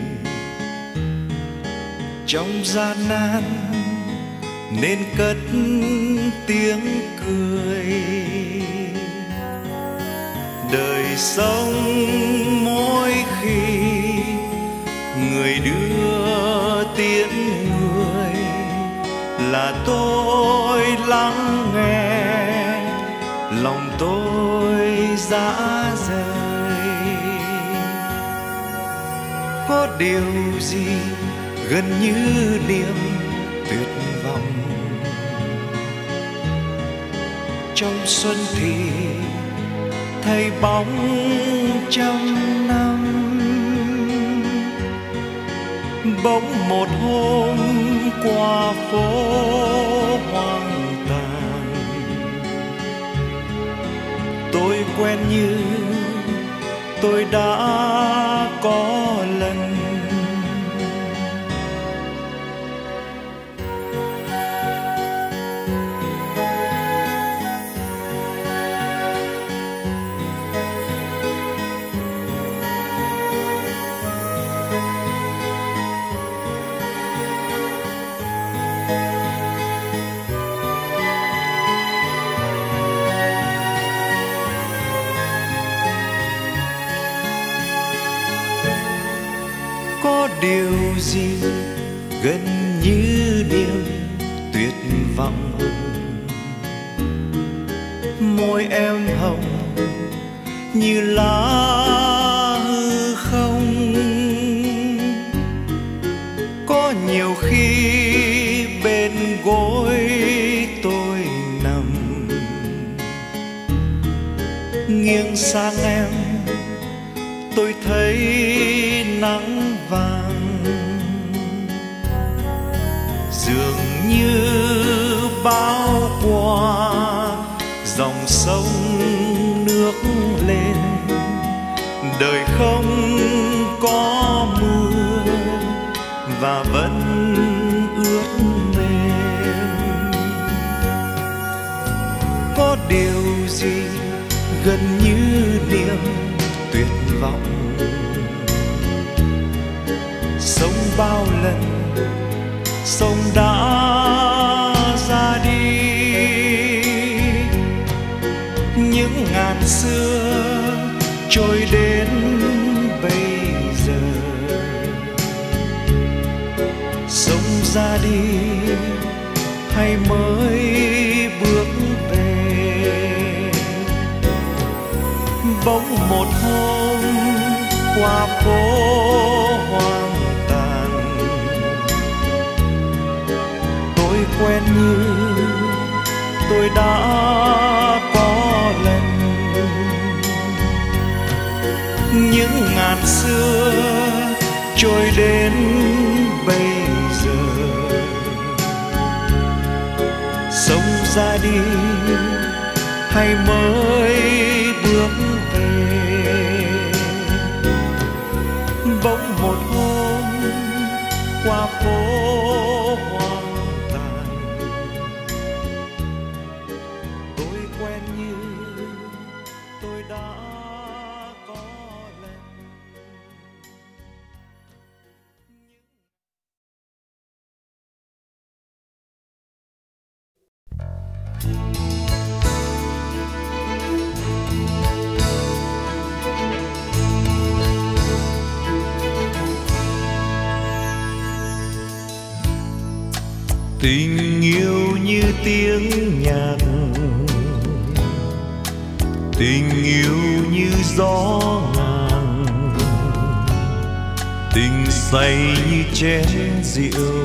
trong gian nan nên cất tiếng cười. Đời sống mỗi khi người đưa tiễn người, là tôi lắng nghe, lòng tôi rã rời. Có điều gì gần như niềm tuyệt vọng, trong xuân thì thấy bóng trăm năm, bỗng một hôm qua phố hoang tàn. Tôi quen như tôi đã có lần, Có điều gì gần như niềm tuyệt vọng, môi em hồng như lá hư không. Có nhiều khi bên gối tôi nằm, nghiêng sang em tôi thấy nắng vàng. Dường như bao qua dòng sông nước lên, đời không có mưa và vẫn ướt mềm. Có điều gì gần như niềm tuyệt vọng, sống bao lần sông đã ra đi. Những ngàn xưa trôi đến bây giờ, sông ra đi hay mới bước về. Bỗng một hôm qua phố hoang tàn, tôi quen như tôi đã có lần. Những ngàn xưa trôi đến bây giờ, sống ra đi hay mới bước về. Bỗng một hôm qua phố hoang tàn, tôi quen như tôi đã có lần. Tình yêu như tiếng nhạc, tình yêu như gió ngàn, tình say như chén rượu,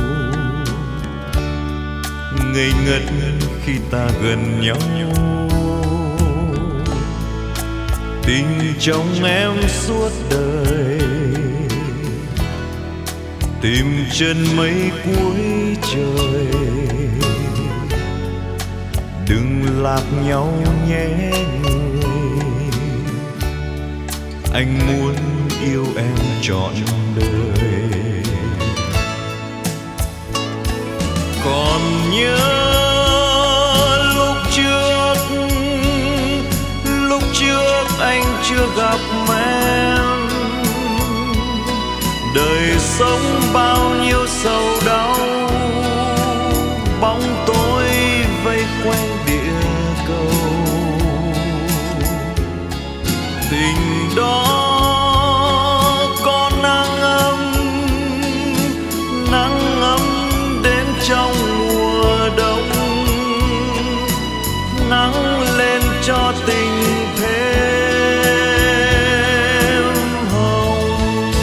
ngây ngất khi ta gần nhau. Tình trong em suốt đời, tìm chân mây cuối trời. Đừng lạc nhau nhé người, anh muốn yêu em trọn đời. Còn nhớ lúc trước anh chưa gặp em, đời sống bao nhiêu sầu đau, bóng tối vây quanh địa cầu. Tình đó có nắng ấm đến trong mùa đông, nắng lên cho tình thêm hồng.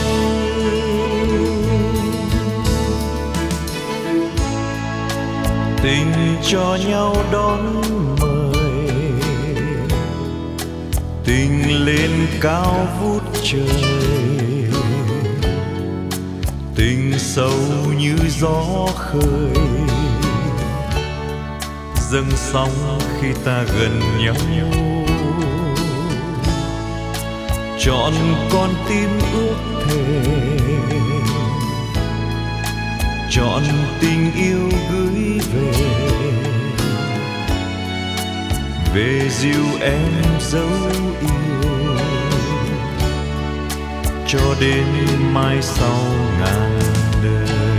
Tình cho nhau đón mời, tình lên cao vút trời, tình sâu như gió khơi, dâng sóng khi ta gần nhau. Chọn con tim ước thề, chọn tình yêu gửi về dìu em dấu yêu cho đến mai sau ngàn đời.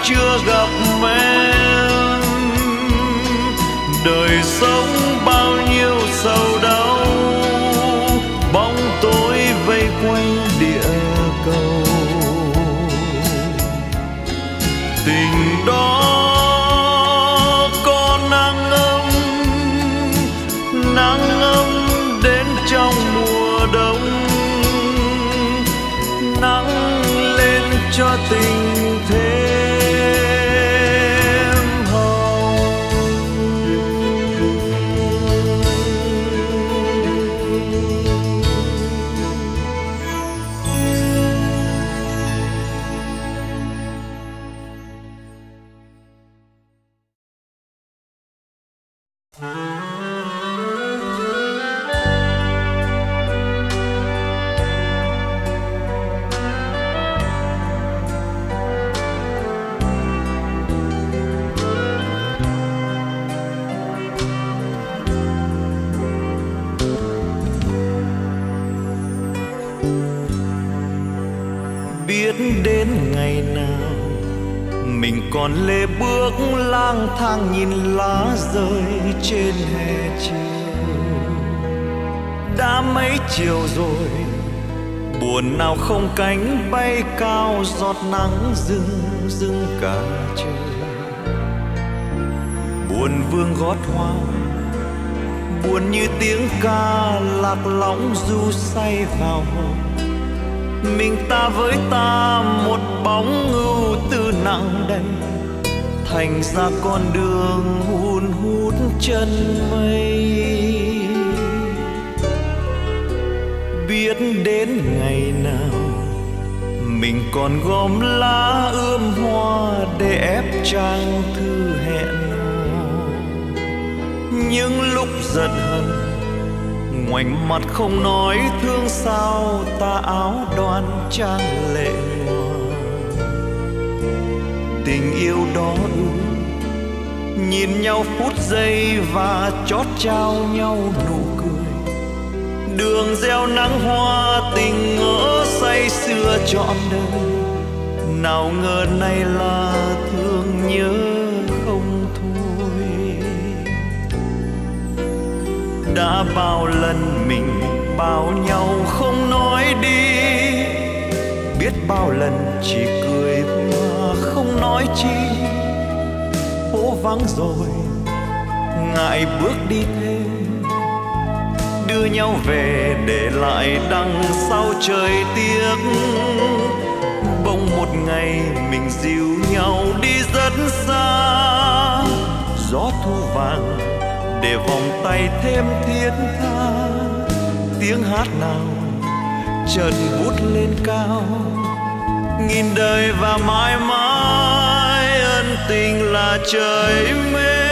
chưa gặp em. Đời sống bao nhiêu sầu đau, bóng tối vây quanh địa cầu. Tình đó có nắng ấm đến trong mùa đông, nắng lên cho tình thêm hồng. Biết đến ngày nào mình còn lê bước lang thang nhìn lá rơi trên hè chiều. Đã mấy chiều rồi, buồn nào không cánh bay cao, giọt nắng rưng rưng cả trời. Buồn vương gót hoa, buồn như tiếng ca lạc lõng du say vào hồn. Mình ta với ta một bóng ưu tư nặng đầy, thành ra con đường hun hút chân mây. Biết đến ngày nào mình còn gom lá ươm hoa để ép trang thư hẹn hò. Những lúc giận hờn ngoảnh mặt không nói thương sao, ta áo đoan trang lệ nhòa. Tình yêu đó nhìn nhau phút giây và chót trao nhau nụ cười. Đường gieo nắng hoa tình ngỡ say sưa trọn đời, nào ngờ nay là thương nhớ không thôi. Đã bao lần mình bảo nhau không nói đi, biết bao lần chỉ cười mà không nói chi. Phố vắng rồi ngại bước đi thêm, đưa nhau về để lại đằng sau trời tiếc. Bỗng một ngày mình dìu nhau đi rất xa, gió thu vàng để vòng tay thêm thiết tha. Tiếng hát nào chợt vút lên cao, nghìn đời và mãi mãi ân tình là trời mê.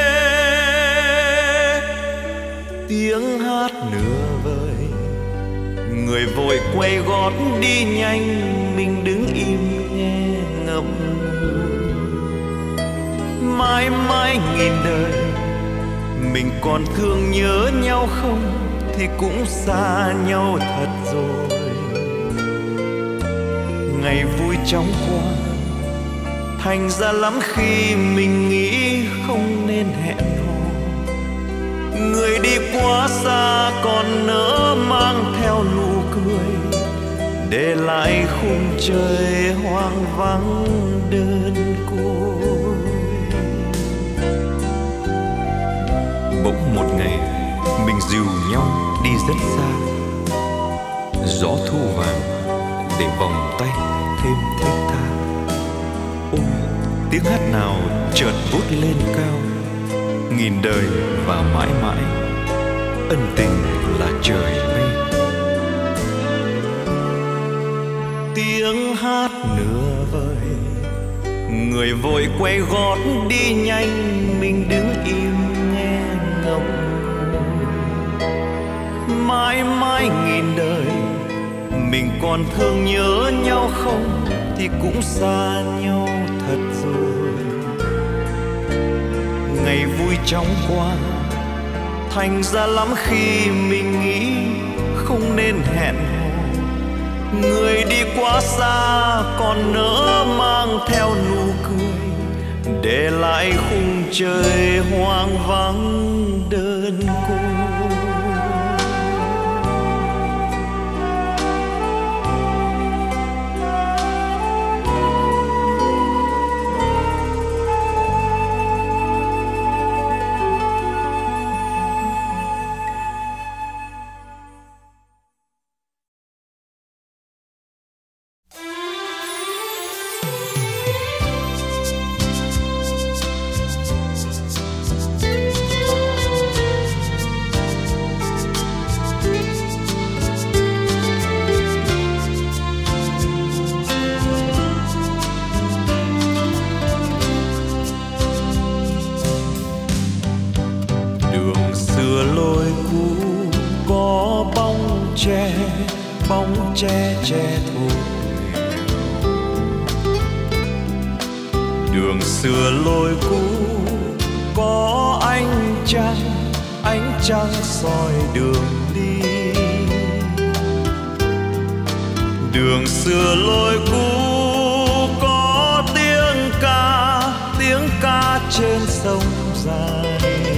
Tiếng hát nửa vời, người vội quay gót đi nhanh, mình đứng im nghe ngậm ngùi. Mãi mãi nghìn đời mình còn thương nhớ nhau không, thì cũng xa nhau thật rồi. Ngày vui chóng qua, thành ra lắm khi mình nghĩ không nên hẹn hò. Người đi quá xa còn nỡ mang theo nụ cười, để lại khung trời hoang vắng đơn côi. Bỗng một ngày mình dìu nhau đi rất xa, gió thu vàng để vòng tay thêm thiết tha. Ôi tiếng hát nào chợt vút lên cao, nghìn đời và mãi mãi ân tình là trời mê. Tiếng hát nửa vời, người vội quay gót đi nhanh, mình đứng im nghe ngậm ngùi. Mãi mãi nghìn đời mình còn thương nhớ nhau không, thì cũng xa nhau thật rồi. Ngày vui chóng qua, thành ra lắm khi mình nghĩ không nên hẹn hò. người đi quá xa còn nỡ mang theo nụ cười, để lại khung trời hoang vắng đơn côi. Tre tre thô đường xưa lối cũ có ánh trăng soi đường đi. Đường xưa lối cũ có tiếng ca trên sông dài.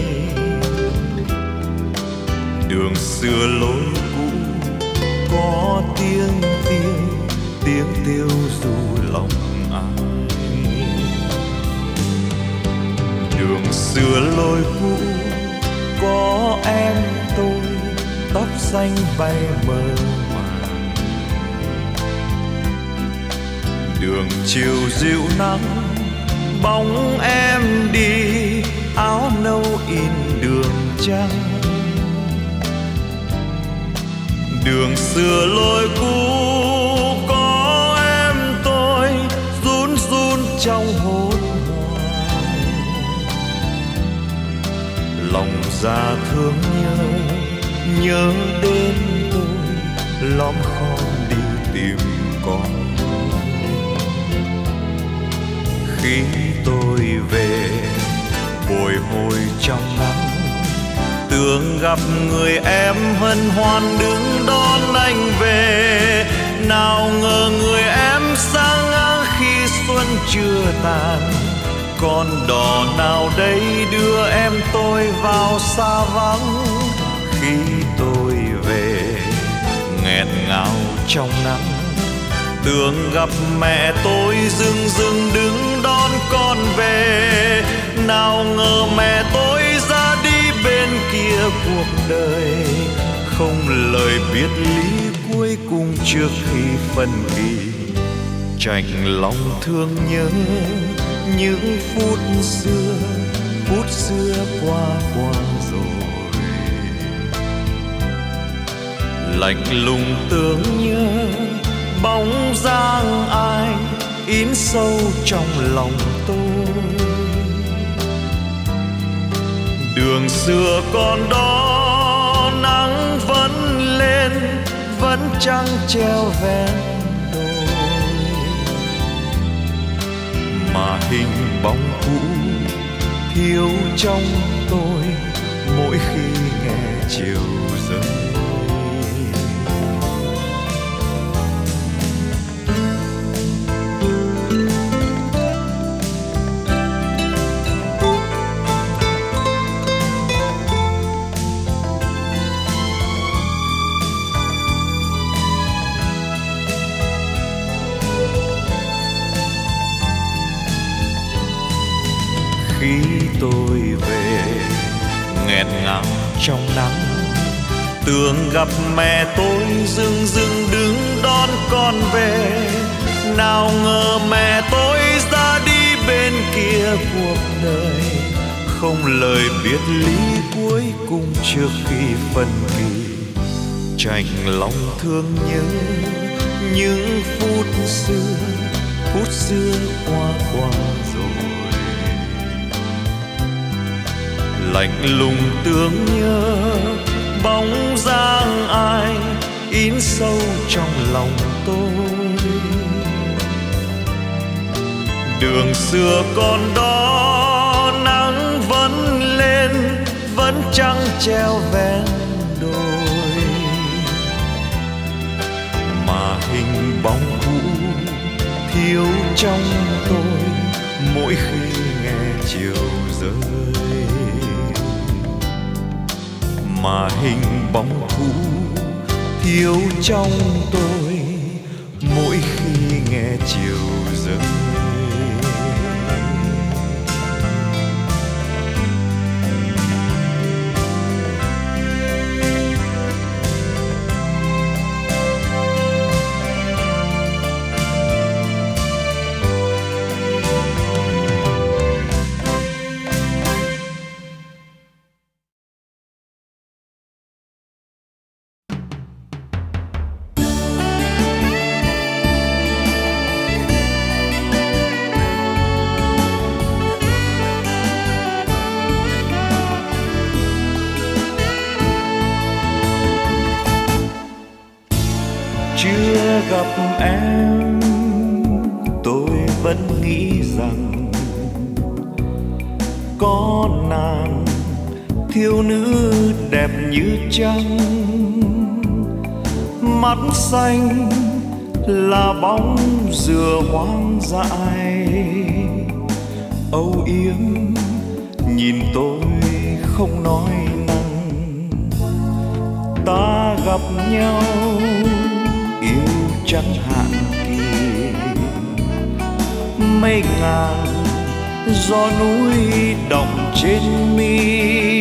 Đường xưa lối có tiếng tiêu ru lòng ai. Đường xưa lối cũ có em tôi tóc xanh bay mơ màng. Đường chiều dịu nắng bóng em đi, áo nâu in đường trắng. Đường xưa lối cũ có em tôi run run trong hốt hoảng. Lòng già thương nhớ đến tôi, lom khom đi tìm con. Khi tôi về bồi hồi trong nắng, tưởng gặp người em hân hoan đứng đón anh về. Nào ngờ người em sang ngang khi xuân chưa tàn. Con đò nào đây đưa em tôi vào xa vắng. Khi tôi về nghẹn ngào trong nắng, tưởng gặp mẹ tôi rưng rưng đứng đón con về. Nào ngờ mẹ tôi ra đi bên kia cuộc đời, không lời biệt ly cuối cùng trước khi phân kỳ. Chạnh lòng thương nhớ những phút xưa qua rồi. Lạnh lùng tưởng nhớ bóng dáng ai in sâu trong lòng tôi. Đường xưa còn đó nắng vẫn lên, vẫn trăng treo ven đồi. Mà hình bóng cũ thiếu trong tôi mỗi khi nghe chiều rơi. Khi tôi về nghẹn ngào trong nắng, tưởng gặp mẹ tôi rưng rưng đứng đón con về. Nào ngờ mẹ tôi ra đi bên kia cuộc đời, không lời biệt ly cuối cùng trước khi phân kỳ. Chạnh lòng thương nhớ những phút xưa qua rồi. Lạnh lùng tưởng nhớ bóng dáng ai in sâu trong lòng tôi. Đường xưa còn đó nắng vẫn lên, vẫn trăng treo ven đồi. Mà hình trong tôi mỗi khi nghe chiều rơi, mà hình bóng cũ thiếu trong tôi mỗi khi nghe chiều rơi. Chưa gặp em tôi vẫn nghĩ rằng có nàng thiếu nữ đẹp như trăng, mắt xanh là bóng dừa hoang dại, âu yếm nhìn tôi không nói năng. Ta gặp nhau yêu chẳng hạn kỳ, mây ngàn gió núi động trên mi,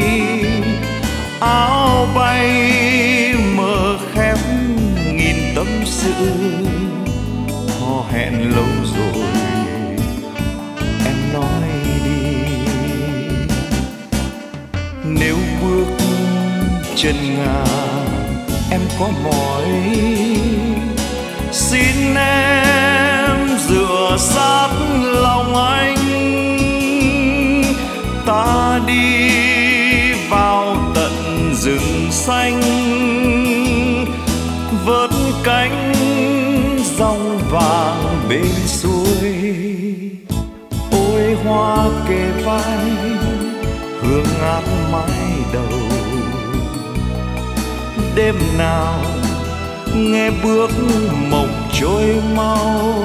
áo bay mờ khép nghìn tâm sự, hò hẹn lâu rồi em nói đi. Nếu bước chân ngà em có mỏi, xin em dựa sát lòng anh. Ta đi vào tận rừng xanh, vớt cánh rong vàng bên suối. Ôi hoa kề vai hương ngát mái đầu, đêm nào nghe bước mộng trôi mau.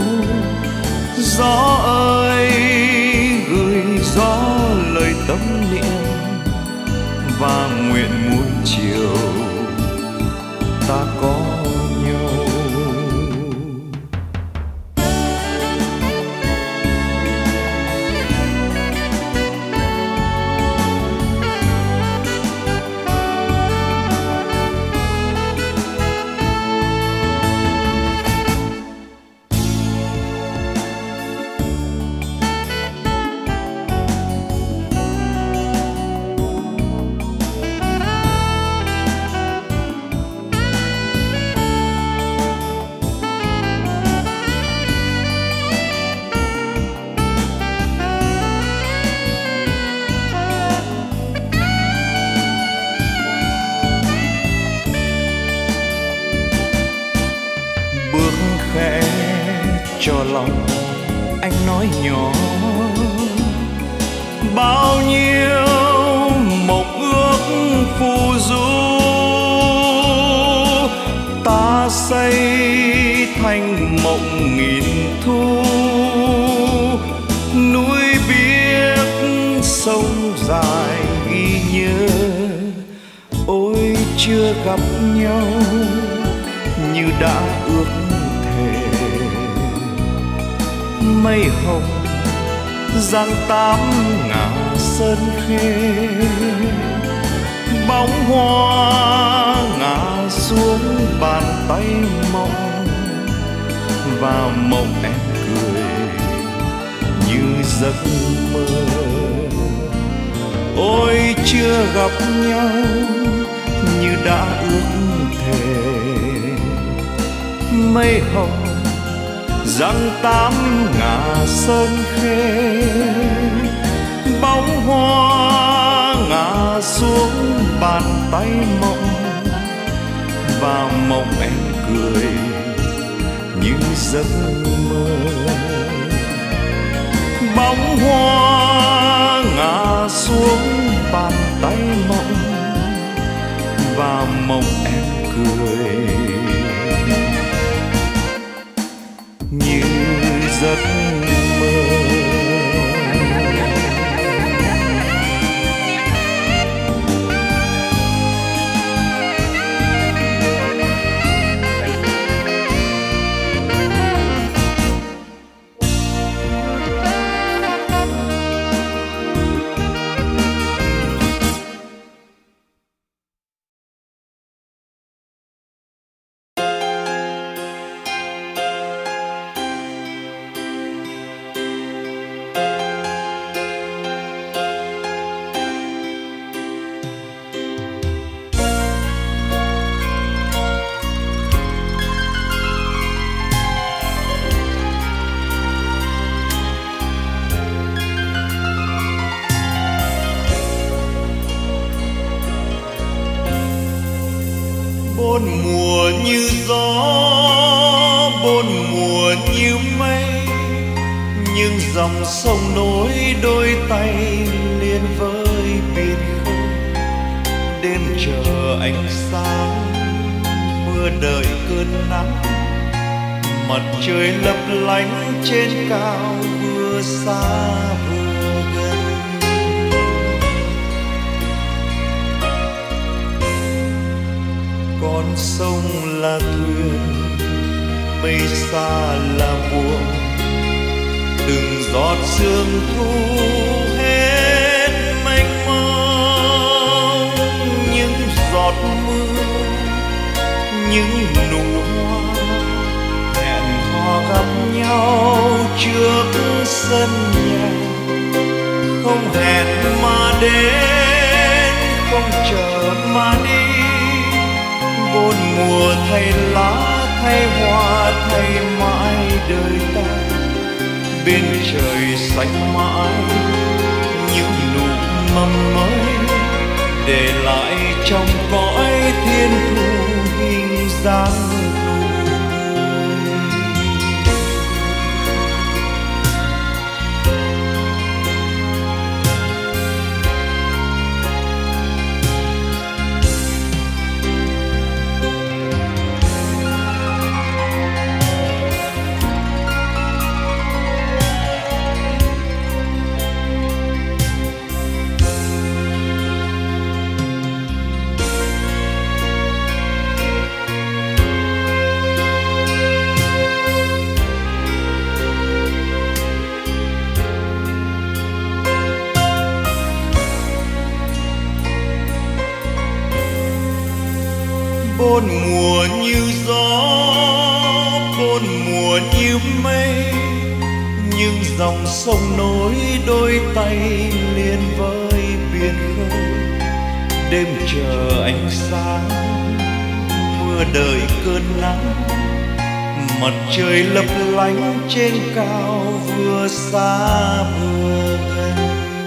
Gió ơi gửi gió lời tâm niệm, và nguyện muôn chiều ta có nhau. Khẽ cho lòng anh nói nhỏ, bao nhiêu mộng ước phù du ta xây thành mộng nghìn thu. Núi biếc sông dài ghi nhớ, ôi chưa gặp nhau như đã ước. Mây hồng giăng tám ngả sơn khê, bóng hoa ngả xuống bàn tay mộng, và mộng em cười như giấc mơ. Ôi chưa gặp nhau như đã ước thề, mây hồng giăng tám ngả sơn khê, bóng hoa ngả xuống bàn tay mộng, và mộng em cười như giấc mơ. Bóng hoa ngả xuống bàn tay mộng, và mộng em cười như giấc bốn mùa như gió, bốn mùa như mây, nhưng dòng sông nối đôi tay liền với biển khơi. Đêm chờ ánh sáng, mưa đợi cơn nắng, mặt trời lấp lánh trên cao vừa xa vừa gần. Con sông là thuyền, mây xa là buồn, từng giọt sương thu hết mênh mông. Những giọt mưa, những nụ hoa hẹn hò gặp nhau trước sân nhà, không hẹn mà đến, không chờ mà đi. Bốn mùa thay lá thay hoa thay mãi đời ta, bên trời xanh mãi những nụ mầm mới, để lại trong cõi thiên thu hình dáng nụ bốn mùa như gió, bốn mùa như mây, nhưng dòng sông nối đôi tay liền với biển khơi. Đêm chờ ánh sáng, mưa đợi cơn nắng, mặt trời lấp lánh trên cao vừa xa vừa gần.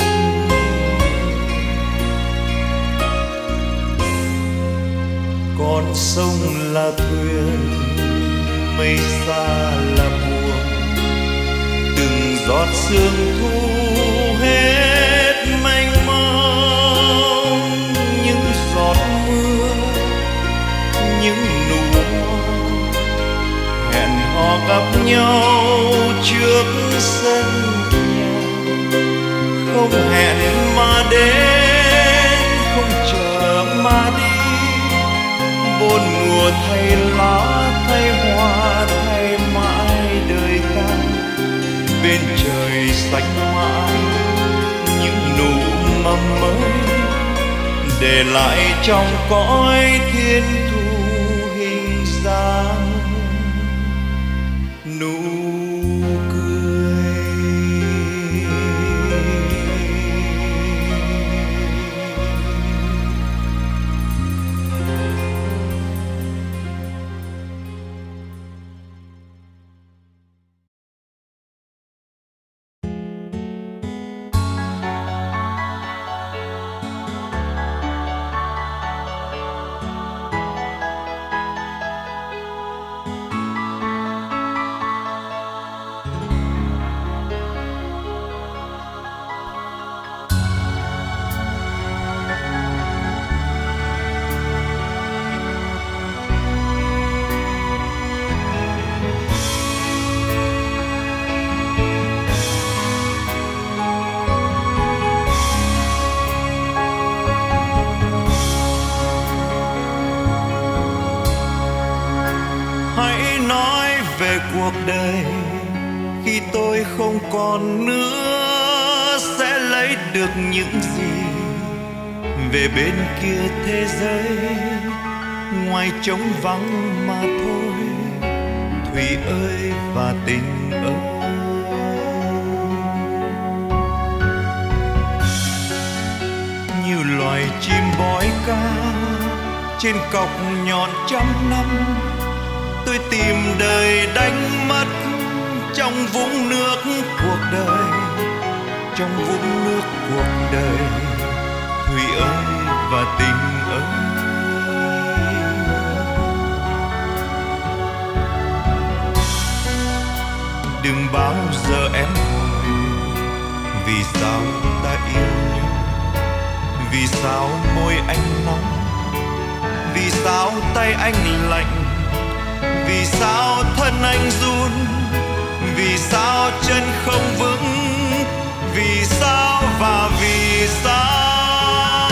Con sông là thuyền, mây xa là buồn, từng giọt sương thu hết mênh mông. Những giọt mưa, những nụ hoa hẹn hò gặp nhau trước sân nhà, không hẹn mà đến, không chờ mà đi. Bốn mùa thay lá thay hoa thay mãi đời ta, bên trời xanh mãi những nụ mầm mới, để lại trong cõi thiên thu hình dáng nụ cuộc đời. Khi tôi không còn nữa sẽ lấy được những gì về bên kia thế giới, ngoài trống vắng mà thôi. Thủy ơi và tình ơi, như loài chim bói ca trên cọc nhọn trăm năm, tôi tìm đời đánh mất trong vũng nước cuộc đời, trong vũng nước cuộc đời. Thủy ơi và tình ơi, Vì sao ta yêu nhau? Vì sao môi anh nóng? Vì sao tay anh lạnh? Vì sao thân anh run? Vì sao chân không vững? Vì sao và vì sao?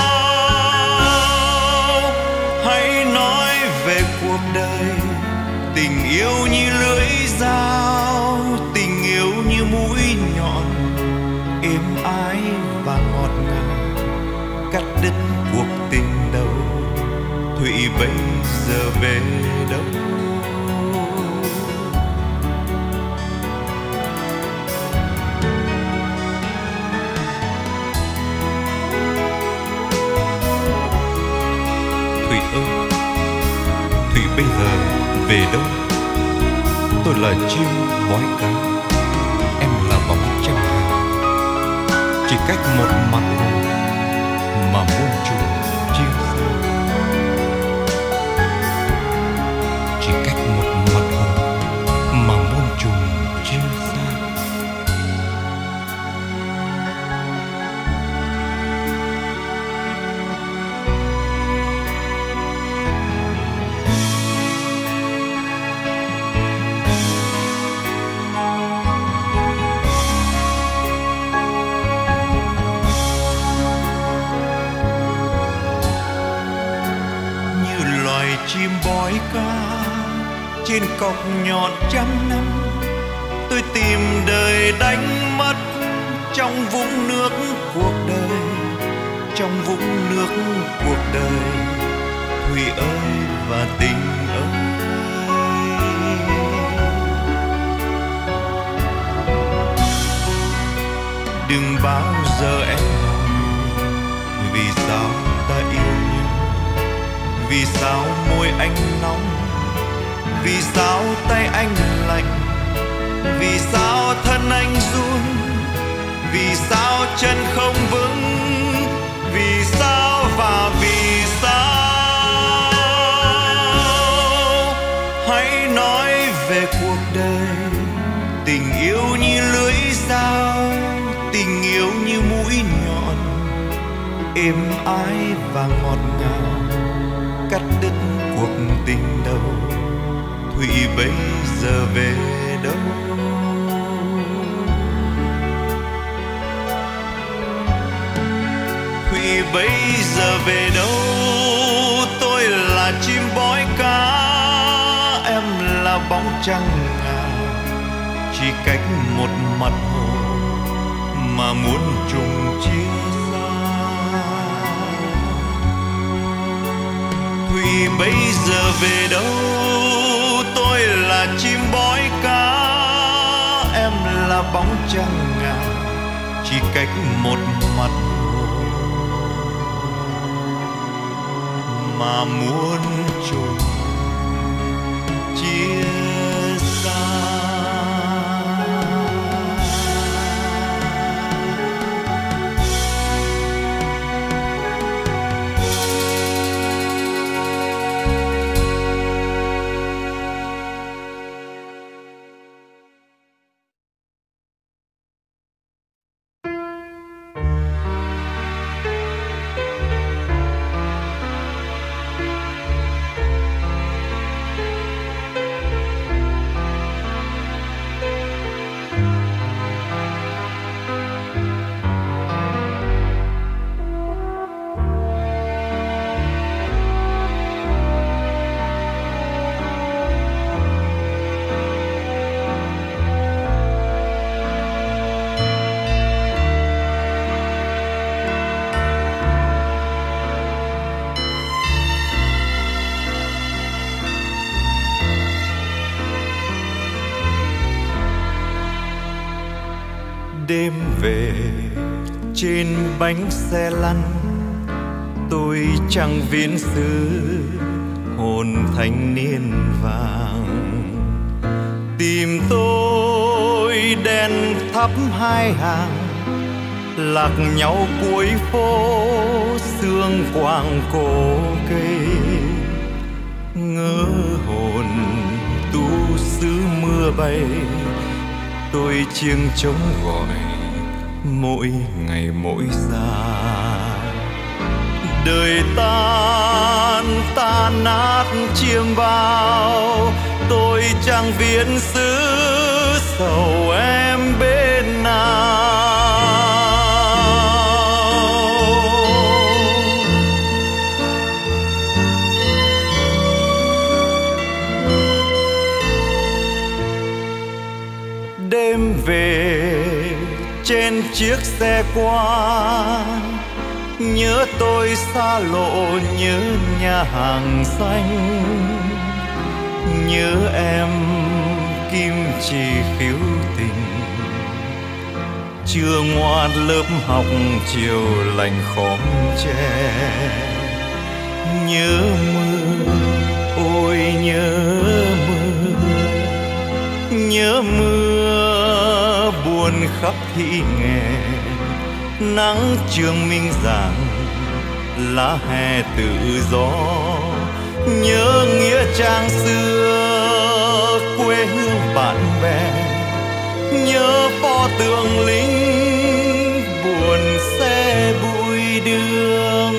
Hãy nói về cuộc đời. Tình yêu như lưỡi dao, tình yêu như mũi nhọn, êm ái và ngọt ngào, cắt đứt cuộc tình đầu. Thủy bây giờ về đâu? Thủy ơi, Thủy bây giờ về đâu? Tôi là chim bói cá, em là bóng trăng hàng, chỉ cách một mặt hồ mà muôn trùng chia xa. Chỉ cách một mặt hồ mà muôn trùng chia xa. Chim bói ca trên cọc nhọn trăm năm, tôi tìm đời đánh mất trong vũng nước cuộc đời, trong vũng nước cuộc đời. Thủy ơi và tình ơi, đừng bao giờ em hỏi vì sao ta yêu nhau. Vì sao môi anh nóng? Vì sao tay anh lạnh? Vì sao thân anh run? Vì sao chân không vững? Vì sao và vì sao? Hãy nói về cuộc đời. Tình yêu như lưỡi dao, tình yêu như mũi nhọn, êm ái và ngọt ngào, cắt đứt cuộc tình đầu. Thủy bây giờ về đâu? Thủy bây giờ về đâu? Tôi là chim bói cá, em là bóng trăng ngào, chỉ cách một mặt hồ mà muốn trùng chia xa. Thủy bây giờ về đâu? Tôi là chim bói cá, em là bóng trăng ngào, chỉ cách một mặt hồ mà muốn trùng chia xa. Đêm về trên bánh xe lăn, tôi chẳng viễn xứ hồn thanh niên vàng. Tìm tôi đèn thắp hai hàng, lạc nhau cuối phố sương quàng cổ cây. Ngỡ hồn tu sứ mưa bay, tôi chiêng trống gọi mỗi ngày mỗi dài. Đời tan tan nát chiêm bao, tôi chẳng viễn xứ sầu em bên nào. Đêm về trên chiếc xe quan, nhớ tôi xa lộ, nhớ nhà hàng xanh, nhớ em kim chỉ khiếu tình. Trưa ngoan lớp học, chiều lạnh khóm tre, nhớ mưa, ôi nhớ mưa, nhớ mưa buồn khắp thị nghè. Nắng trường minh giảng, lá hè tự do, nhớ nghĩa trang xưa, quê hương bạn bè, nhớ pho tượng lính buồn xe bụi đường.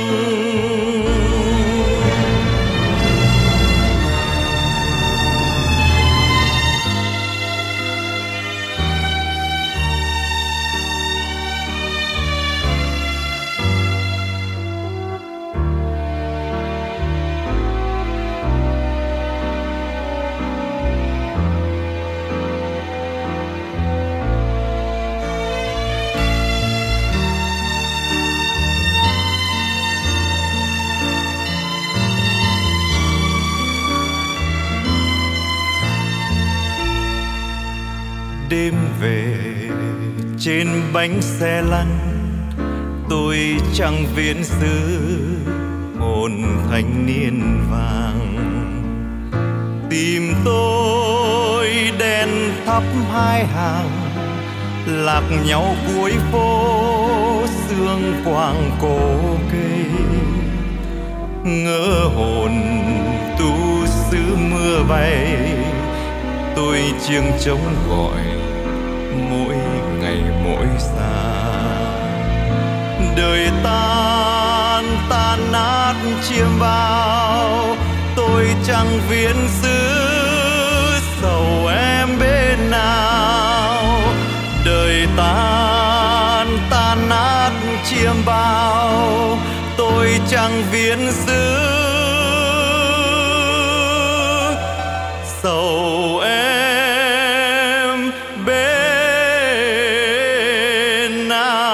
Đêm về trên bánh xe lăn, tôi chẳng viễn xứ hồn thanh niên vàng. Tìm tôi đèn thắp hai hàng, lạc nhau cuối phố sương quang cổ cây. Ngỡ hồn tu sứ mưa bay, tôi chiêng trống gọi mỗi ngày mỗi xa. Đời tan tan nát chiêm bao, tôi chẳng viễn xứ sầu em bên nào. Đời tan tan nát chiêm bao, tôi chẳng viễn xứ sầu em bên nào.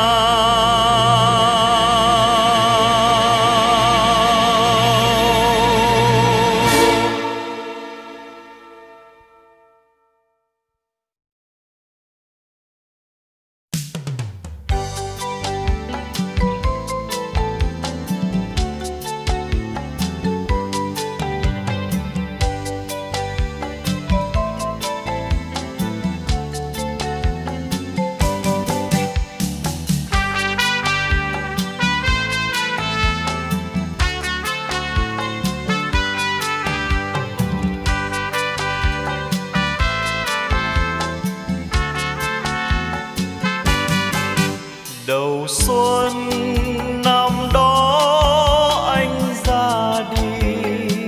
Đầu xuân năm đó anh ra đi,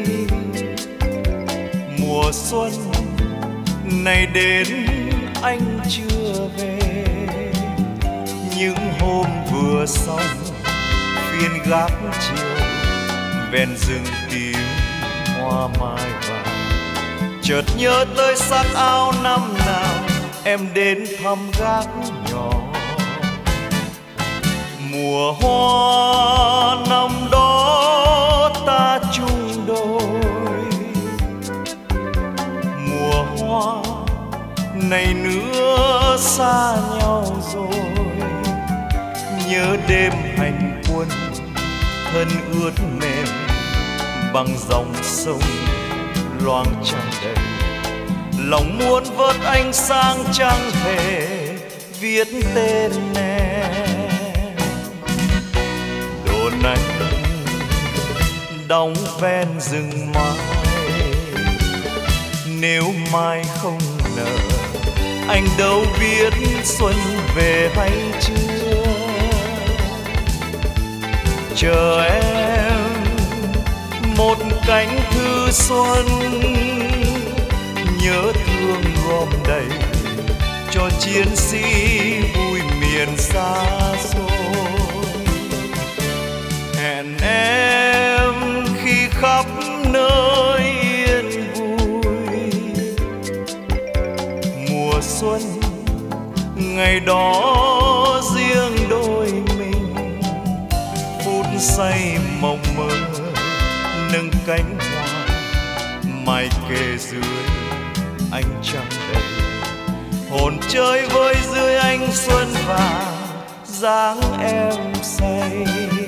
mùa xuân này đến anh chưa về. Những hôm vừa xong phiên gác chiều, ven rừng tím hoa mai vàng. Chợt nhớ tới sắc áo năm nào em đến thăm gác nhỏ. Mùa hoa năm đó ta chung đôi, mùa hoa này nữa xa nhau rồi. Nhớ đêm hành quân thân ướt mềm, bằng dòng sông loang trăng đầy. Lòng muốn vớt ánh sáng chẳng thể viết tên em. Đồn anh đóng ven rừng mai, nếu mai không nở anh đâu biết xuân về hay chưa. Chờ em một cánh thư xuân, nhớ thương gom đầy cho chiến sĩ vui miền xa xôi. Hẹn em khi khắp nơi yên vui, mùa xuân ngày đó riêng đôi mình, phút say mộng mơ nâng cánh hoa mai kề dưới ánh trăng đầy. Hồn chơi vơi dưới ánh xuân vàng, dáng em say.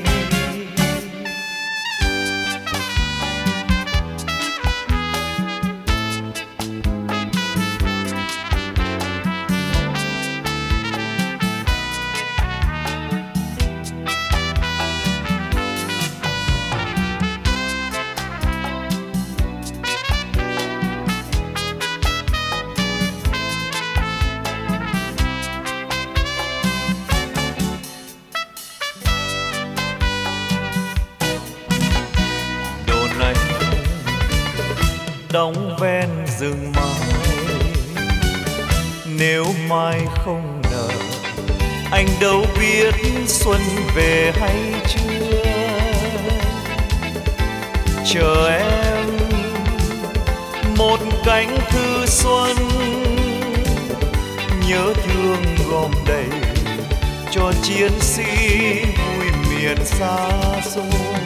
Đóng ven rừng mai, nếu mai không nở, anh đâu biết xuân về hay chưa. Chờ em một cánh thư xuân, nhớ thương gom đầy cho chiến sĩ vui miền xa xôi.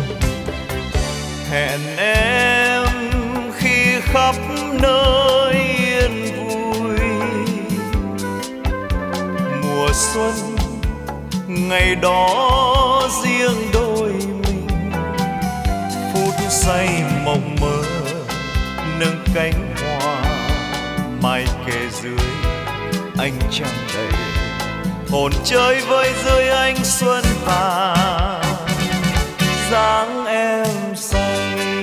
Hẹn em khi khắp nơi yên vui, mùa xuân ngày đó riêng đôi mình, phút say mộng mơ nâng cánh hoa mai kề dưới ánh trăng đầy. Hồn chơi vơi dưới ánh xuân vàng, dáng em say.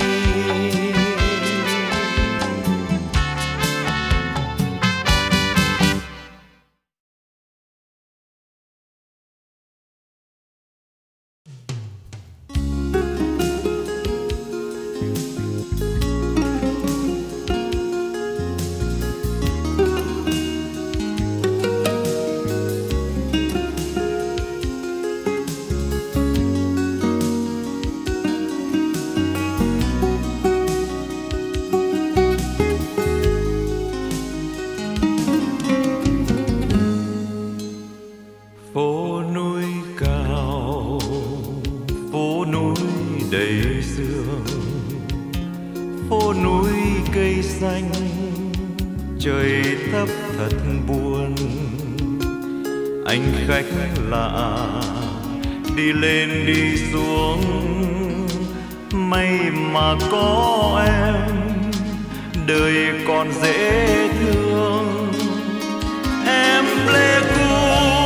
Trời thấp thật buồn, anh khách lạ đi lên đi xuống, may mà có em đời còn dễ thương. Em Pleiku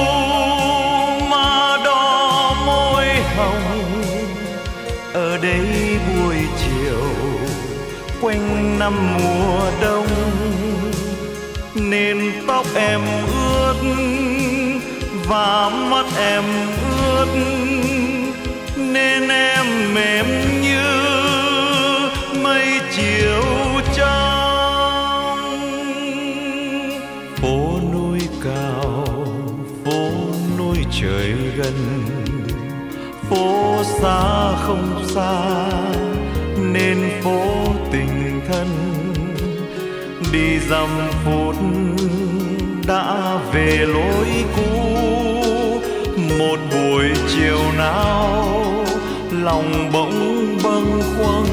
mà đỏ môi hồng, ở đây buổi chiều quanh năm mùa đông, nên tóc em ướt và mắt em ướt, nên em mềm như mây chiều trong. Phố núi cao, phố núi trời gần, phố xa không xa nên phố tình thân. Đi dăm phút đã về lối cũ, một buổi chiều nào lòng bỗng bâng khuâng.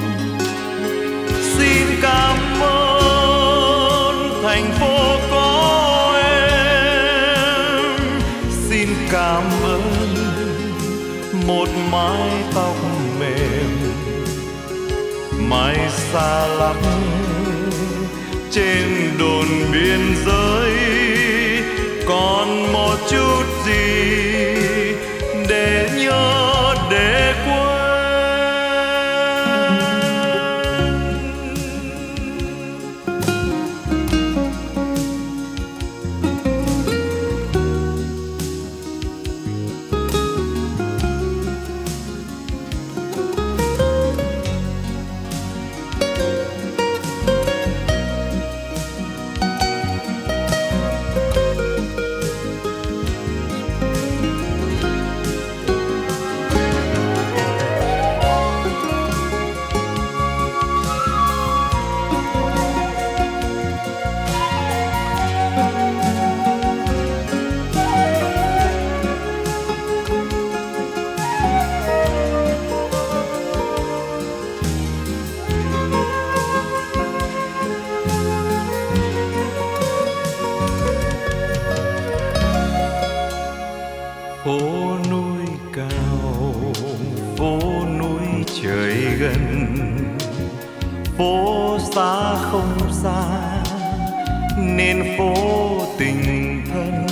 Xin cảm ơn thành phố có em, xin cảm ơn một mái tóc mềm, mái xa lắc trên đồn biên giới. Còn một chút gì để nhớ để quên. đồi cao, phố núi trời gần, phố xa không xa nên phố tình thân.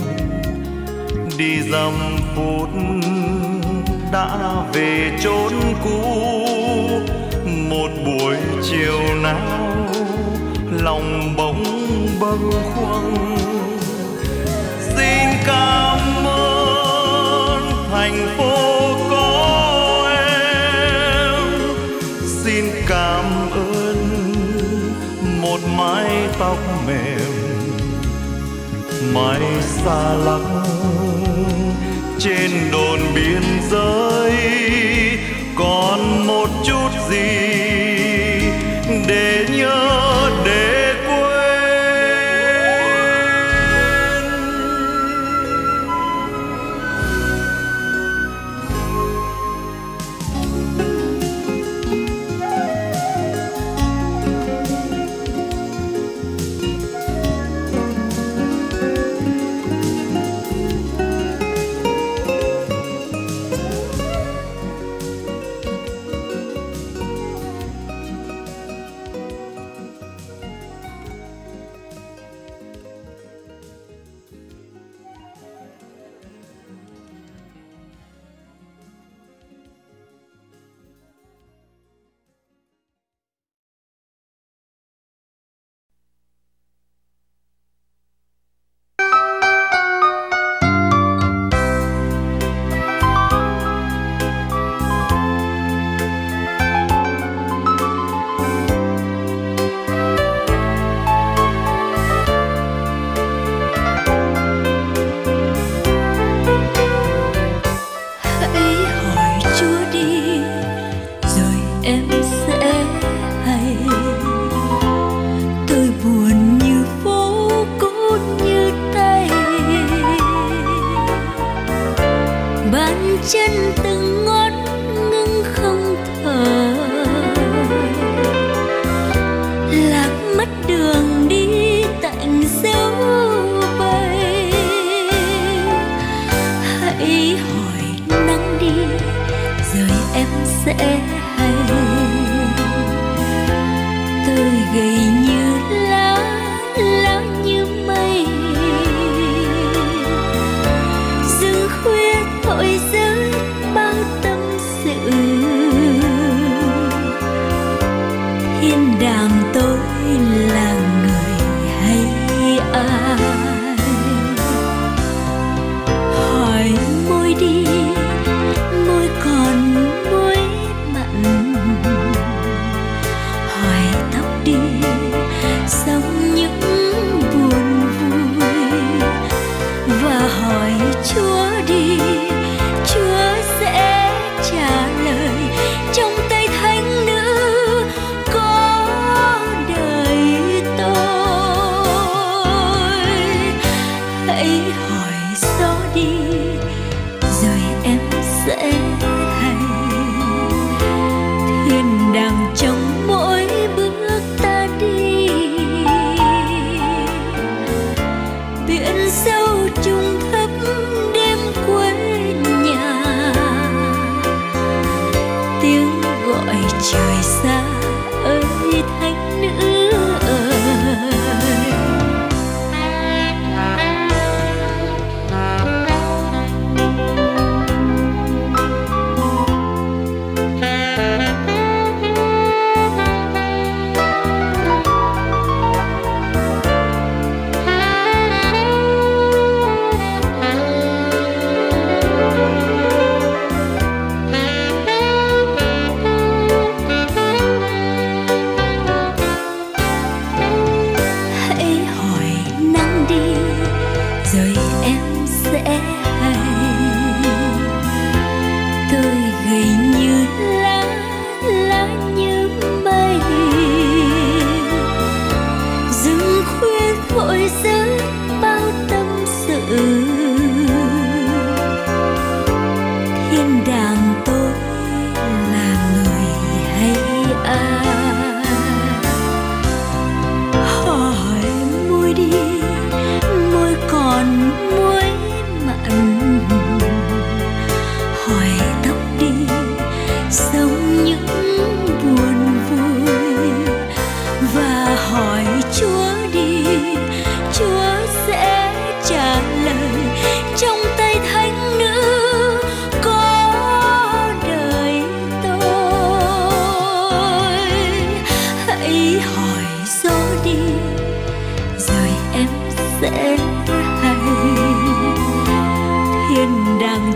Đi dăm phút đã về chốn cũ, một buổi chiều nào lòng bỗng bâng khuâng. Xin cảm ơn thành phố có em, xin cảm ơn một mái tóc mềm, mái xa lắc trên đồn biên giới. Còn một chút gì để nhớ để quên.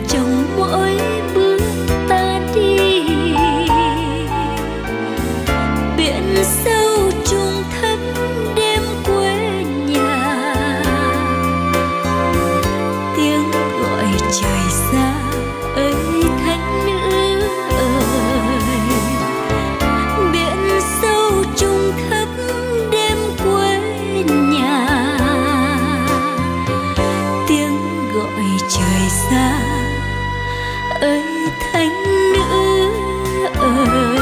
trong mỗi bước ta đi. Biển sâu trùng thấp đêm quê nhà, tiếng gọi trời xa ơi thánh nữ ơi. Biển sâu trùng thấp đêm quê nhà, tiếng gọi trời xa ơi thánh nữ ơi.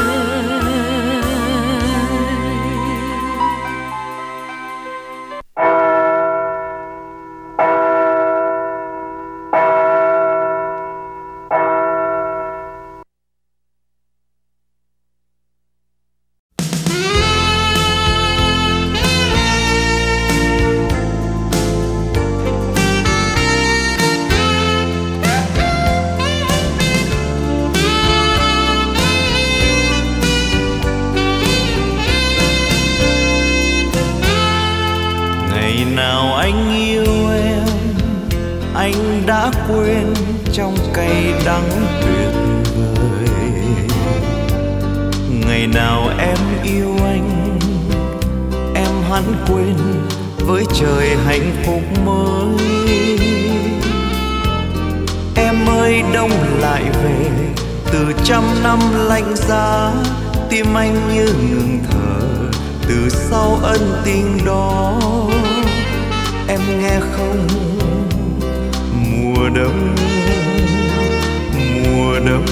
Ngày nào anh yêu em, anh đã quên trong cay đắng tuyệt vời. Ngày nào em yêu anh, em hẳn quên với trời hạnh phúc mới. Em ơi đông lại về, từ trăm năm lạnh giá, tim anh như ngừng thở từ sau ân tình đó. Em nghe không, mùa đông, mùa đông.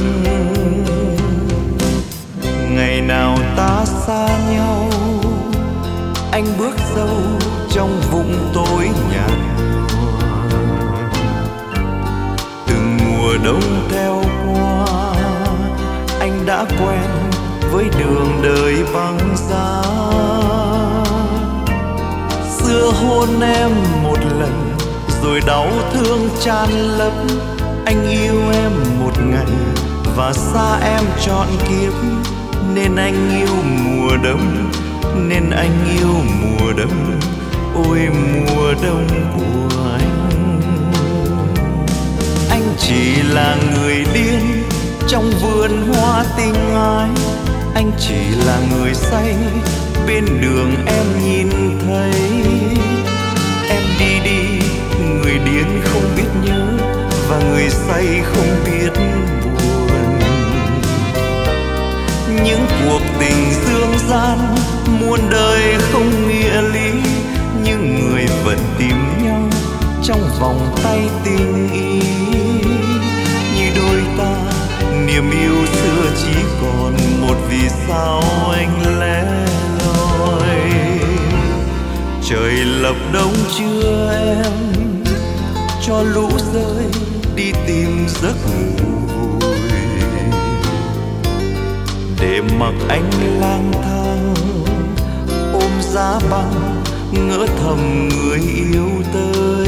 Ngày nào ta xa nhau, anh bước sâu trong vũng tối nhạt nhòa. Từng mùa đông theo qua, anh đã quen với đường đời băng giá. Xưa hôn em một lần rồi đau thương tràn lấp. Anh yêu em một ngày và xa em trọn kiếp, nên anh yêu mùa đông, nên anh yêu mùa đông. Ôi mùa đông của anh chỉ là người điên trong vườn hoa tình ái. Anh chỉ là người say bên đường em nhìn thấy. Em đi đi, người điên không biết nhớ và người say không biết buồn. Những cuộc tình dương gian muôn đời không nghĩa lý, nhưng người vẫn tìm nhau trong vòng tay tình ý. Như đôi ta niềm yêu xưa chỉ còn một, vì sao anh lẻ loi. Trời lập đông chưa em, cho lũ rơi đi tìm giấc ngủ vui, để mặc anh lang thang ôm giá băng ngỡ thầm người yêu tới.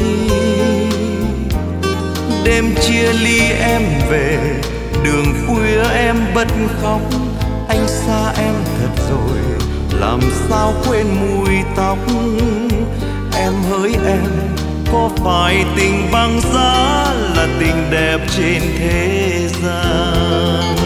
Đêm chia ly em về, đường khuya em bật khóc. Anh xa em thật rồi, làm sao quên mùi tóc. Em hỡi em, có phải tình băng giá là tình đẹp trên thế gian?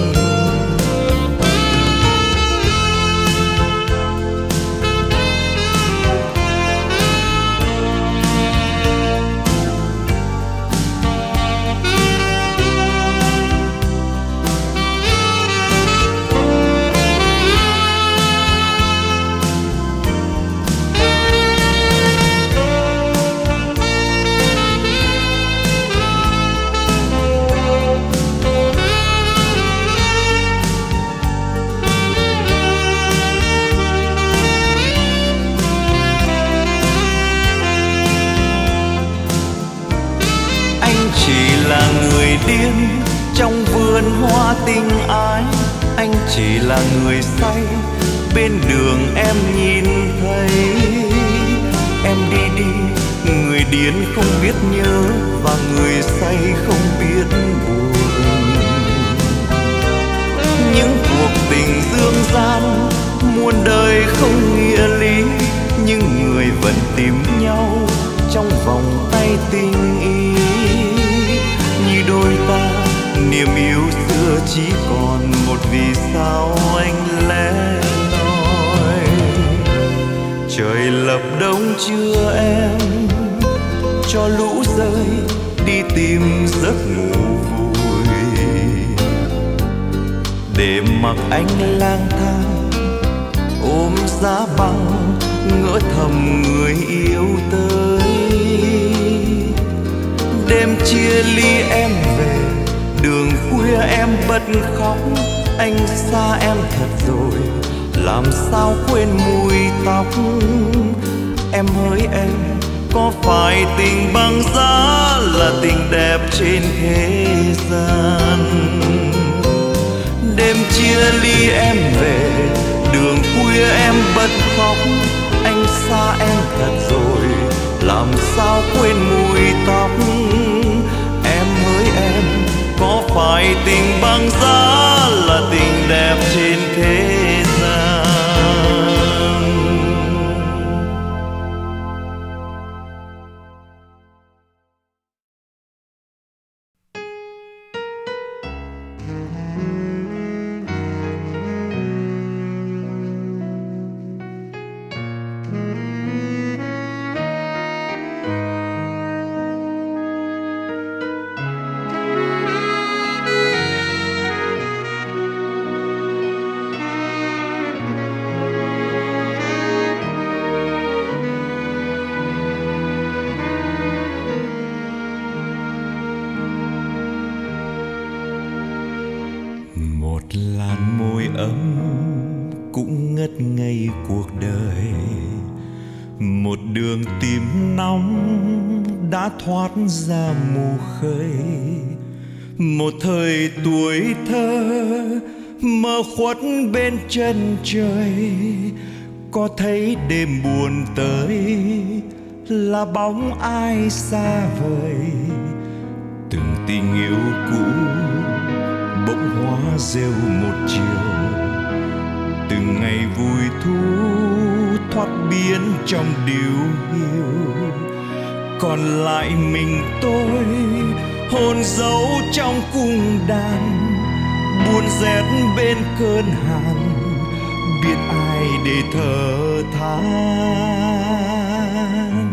Chỉ là người điên trong vườn hoa tình ái. Anh chỉ là người say bên đường em nhìn thấy. Em đi đi, người điên không biết nhớ và người say không biết buồn. Những cuộc tình dương gian muôn đời không nghĩa lý, nhưng người vẫn tìm nhau trong vòng tay tình ý. Như đôi ta, niềm yêu xưa chỉ còn một vì sao anh lẻ loi. Trời lập đông chưa em, cho lũ rơi đi tìm giấc ngủ vui, để mặc anh lang thang ôm giá băng ngỡ thầm người yêu tới. Đêm chia ly em về, đường khuya em bật khóc, anh xa em thật rồi, làm sao quên mùi tóc. Em hỡi em, có phải tình băng giá là tình đẹp trên thế gian? Đêm chia ly em về, đường khuya em bật khóc, anh xa em thật rồi, làm sao quên mùi tóc. Em hỡi em, có phải tình băng giá là tình đẹp trên thế gian? Làn môi ấm cũng ngất ngây cuộc đời, một đường tìm nóng đã thoát ra mù khơi. Một thời tuổi thơ mơ khuất bên chân trời, có thấy đêm buồn tới là bóng ai xa vời. Từng tình yêu cũ bỗng hóa rêu một chiều, từng ngày vui thú thoát biến trong điều hiu. Còn lại mình tôi hồn dấu trong cung đàn, buồn rét bên cơn hàn, biết ai để thở than.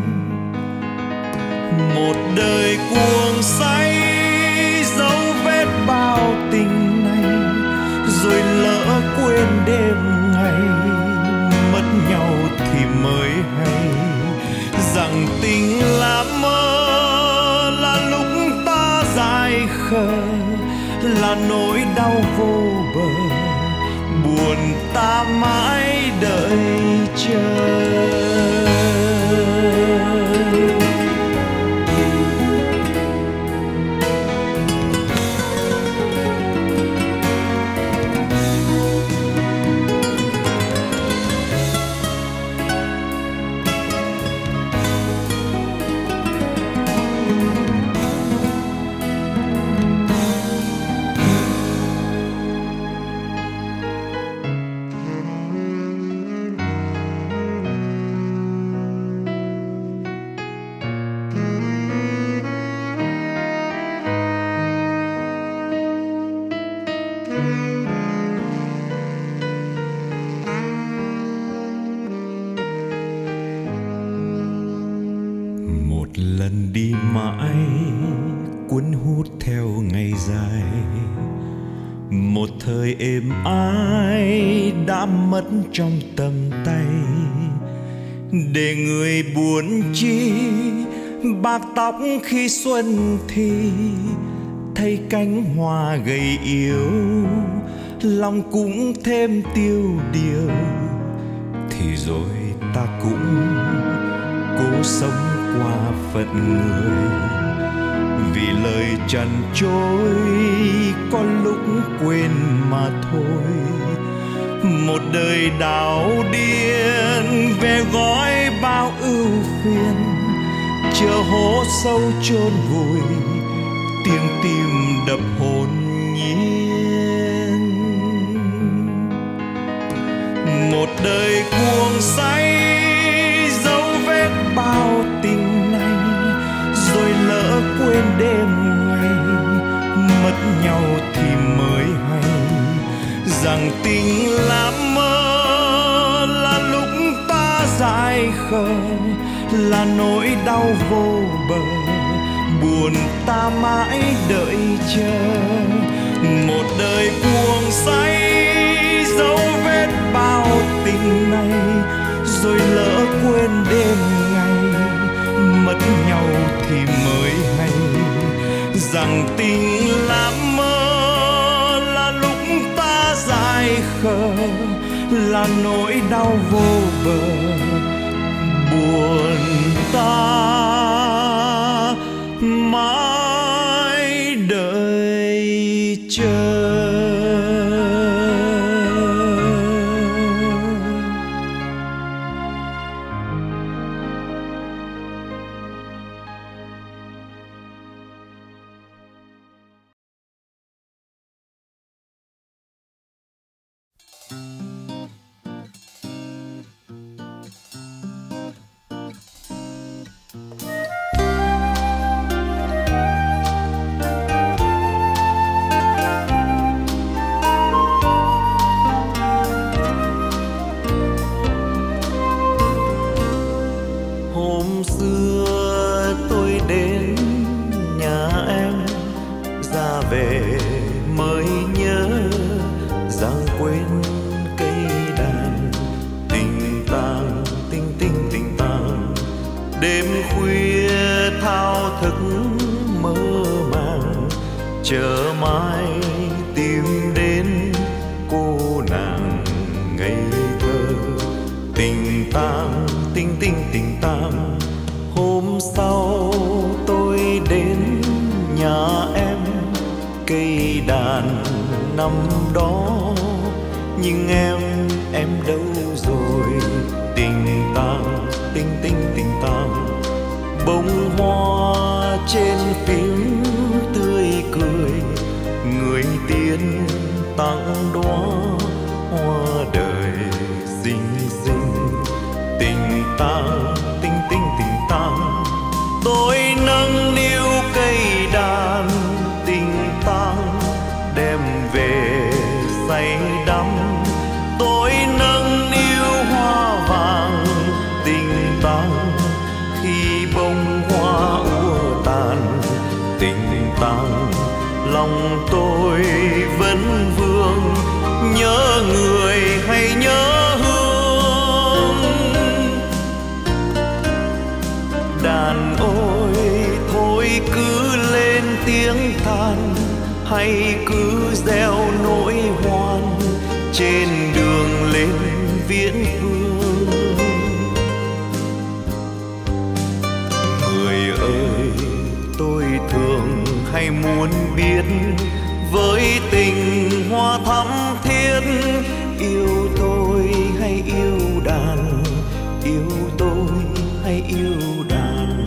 Một đời cuồng say dấu vết bao tình này, rồi lỡ quên đêm ngày, mất nhau thì mới hay rằng tình là mơ, là lúc ta dại khờ, là nỗi đau vô bờ, buồn ta mãi đợi chờ. Lần đi mãi cuốn hút theo ngày dài, một thời êm ái đã mất trong tầm tay. Để người buồn chi bạc tóc khi xuân thì thấy cánh hoa gầy yếu, lòng cũng thêm tiêu điều. Thì rồi ta cũng cố sống qua phận người, vì lời trần trôi có lúc quên mà thôi. Một đời đảo điên về gói bao ưu phiền, chờ hố sâu chôn vùi tiếng tim đập hồn nhiên. Một đời cuồng say dấu vết bao tình này, rồi lỡ quên đêm ngày, nhau thì mới hay rằng tình là mơ, là lúc ta dại khờ, là nỗi đau vô bờ, buồn ta mãi đợi chờ. Một đời buông say dấu vết bao tình này, rồi lỡ quên đêm ngày, mất nhau thì mới hay rằng tình là mơ, là lúc ta dại khờ, là nỗi đau vô bờ, buồn ta mãi đợi chờ. Chờ mãi tìm đến cô nàng ngây thơ, tình tang tình tình tình tang. Hôm sau tôi đến nhà em, cây đàn năm đó, nhưng em đâu rồi? Tình tang tình tình tình tang. Bông hoa trên phím tươi cười, người tiên tặng đóa hoa đời xinh xinh. Tình tang tình tình tình tang. Tôi nâng niu cây đàn tình tang, đem về say đắm. Tôi nâng niu hoa vàng tình tang, khi bông hoa úa tàn. Tình tang lòng tôi vẫn vương, nhớ người hay nhớ hương. Đàn ôi thôi cứ lên tiếng than, hay cứ gieo nỗi hoan trên đường lên Viễn Phương. Người ơi tôi thường hay muốn biết, với tình hoa thắm thiết, yêu tôi hay yêu đàn, yêu tôi hay yêu đàn.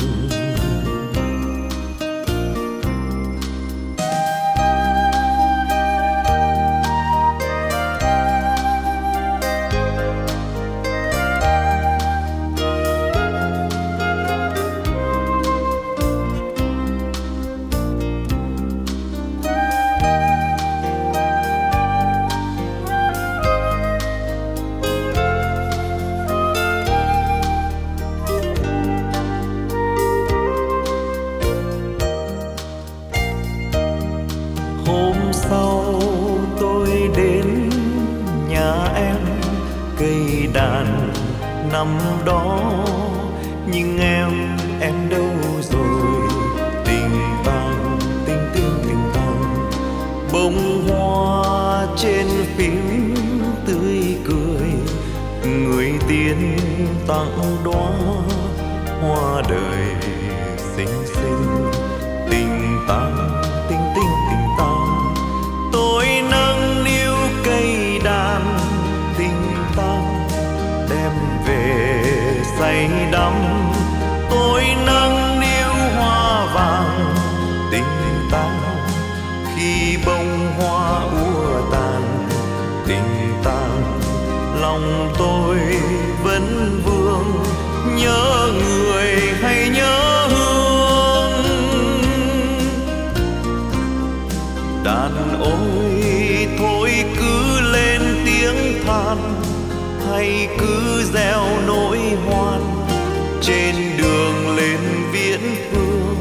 Hôm sau tôi đến nhà em, cây đàn năm đó, nhưng em đâu rồi? Tình tang tình tình tình tang. Bông hoa trên phím tươi cười, người tiên tặng đóa hoa đời xinh xinh. Tình tang tình tình tình tang. Tôi nâng niu cây đàn tình tang, đem về say đắm. Tôi nâng niu hoa vàng tình tang, khi bông hoa úa tàn. Tình tang lòng tôi vẫn vương, nhớ người hay nhớ hương. Đàn ôi thôi cứ lên tiếng than, hay cứ gieo nỗi hoan trên đường lên viễn phương.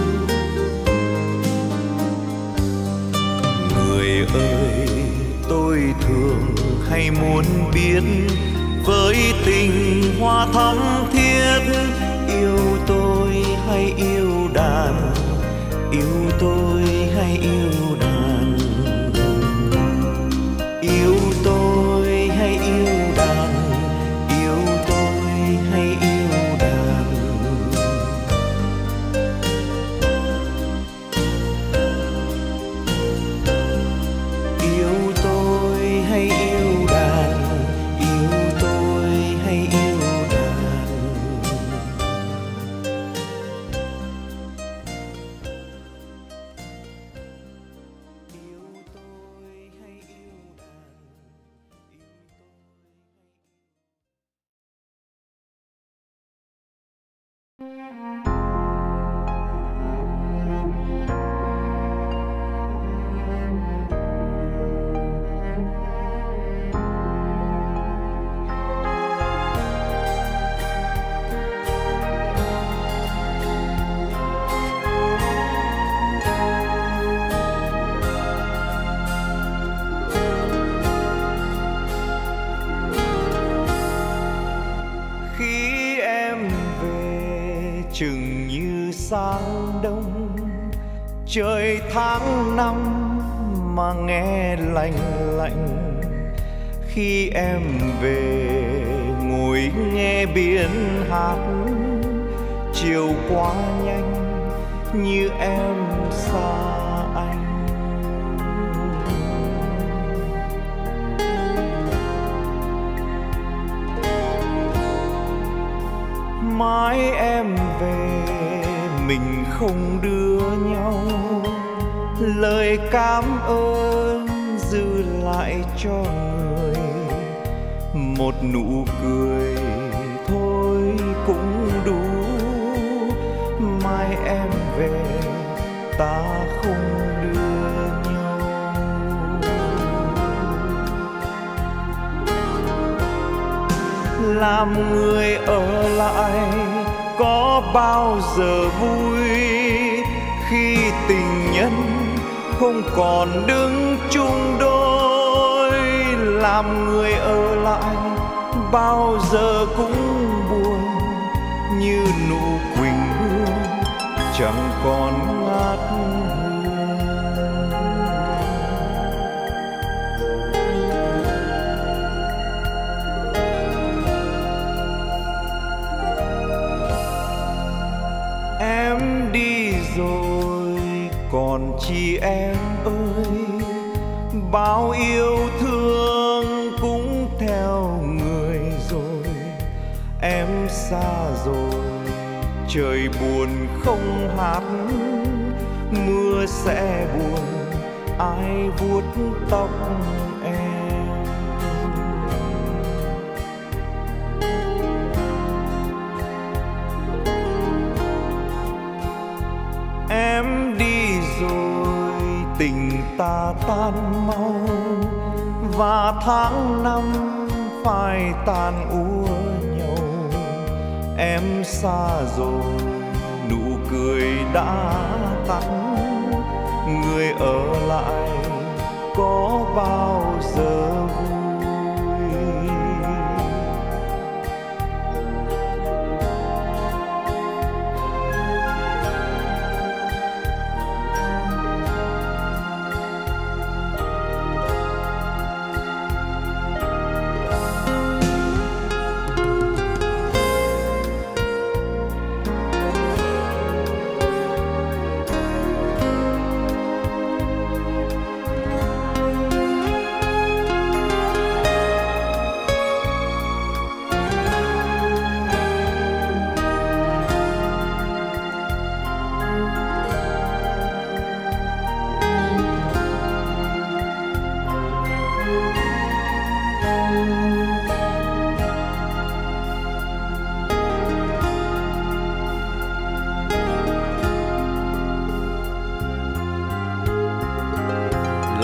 Người ơi, tôi thường hay muốn biết với tình hoa thắm thiết, yêu tôi hay yêu đàn, yêu tôi hay yêu đàn, yêu tôi hay yêu đàn, yêu tôi hay yêu đàn. Yêu tôi hay yêu đàn, yêu tôi hay yêu đàn. Khi em về chừng như sáng đông, trời tháng năm mà nghe lạnh lạnh. Khi em về ngồi nghe biển hát, chiều qua nhanh như em xa anh. Mãi em về mình không đưa nhau, lời cảm ơn dư lại cho người. Một nụ cười thôi cũng đủ, mai em về ta không đưa nhau. Làm người ở lại có bao giờ vui, khi tình nhân không còn đứng chung đôi. Làm người ở lại bao giờ cũng buồn, như nụ quỳnh hương chẳng còn ngát hương. Em đi rồi còn chi em ơi, bao yêu thương cũng theo người rồi. Em xa rồi trời buồn không hát, mưa sẽ buồn ai vuốt tóc em. Em đi rồi tình ta tan mau, và tháng năm phải tàn úa nhau. Em xa rồi nụ cười đã tắt, người ở lại có bao giờ vui.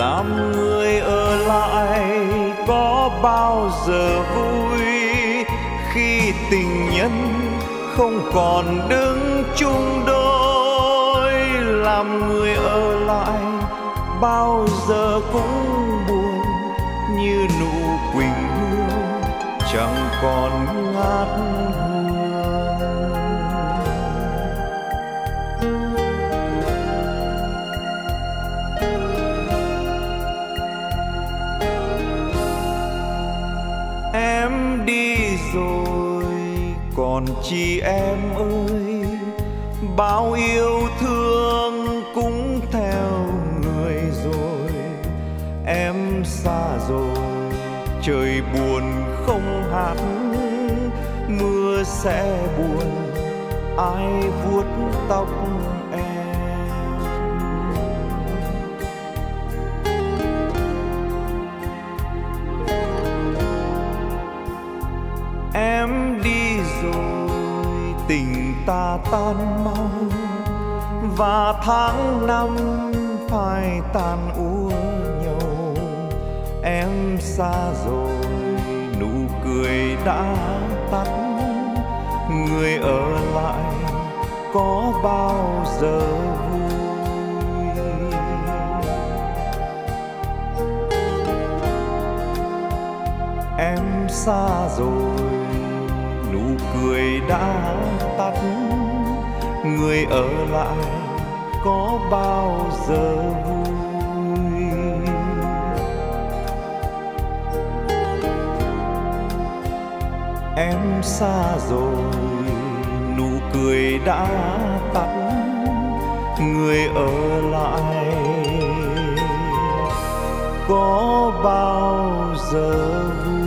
làm người ở lại có bao giờ vui khi tình nhân không còn đứng chung đôi. Làm người ở lại bao giờ cũng buồn như nụ quỳnh hương chẳng còn ngát hương. Em đi rồi còn chi em ơi, bao yêu thương cũng theo người rồi. Em xa rồi trời buồn không hát, mưa sẽ buồn ai vuốt tóc em. Em đi rồi tình ta tan mau, và tháng năm phải tàn úa nhau. Em xa rồi nụ cười đã tắt, người ở lại có bao giờ vui. Em xa rồi nụ cười đã tắt, người ở lại có bao giờ vui. Em xa rồi nụ cười đã tắt, người ở lại có bao giờ vui.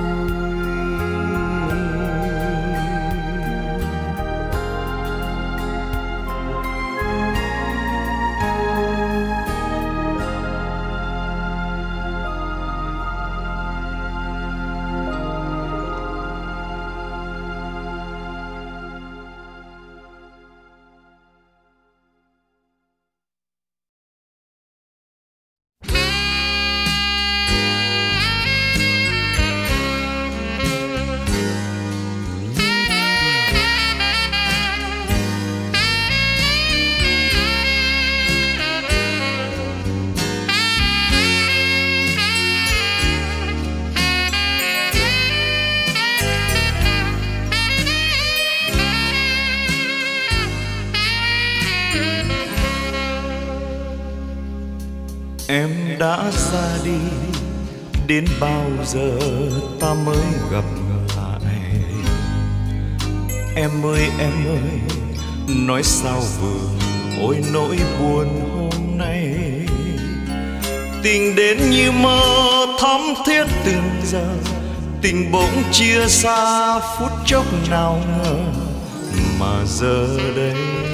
Em đã ra đi, đến bao giờ ta mới gặp lại. Em ơi, nói sao vừa ôi nỗi buồn hôm nay. Tình đến như mơ thắm thiết từng giờ, tình bỗng chia xa phút chốc nào ngờ. Mà giờ đây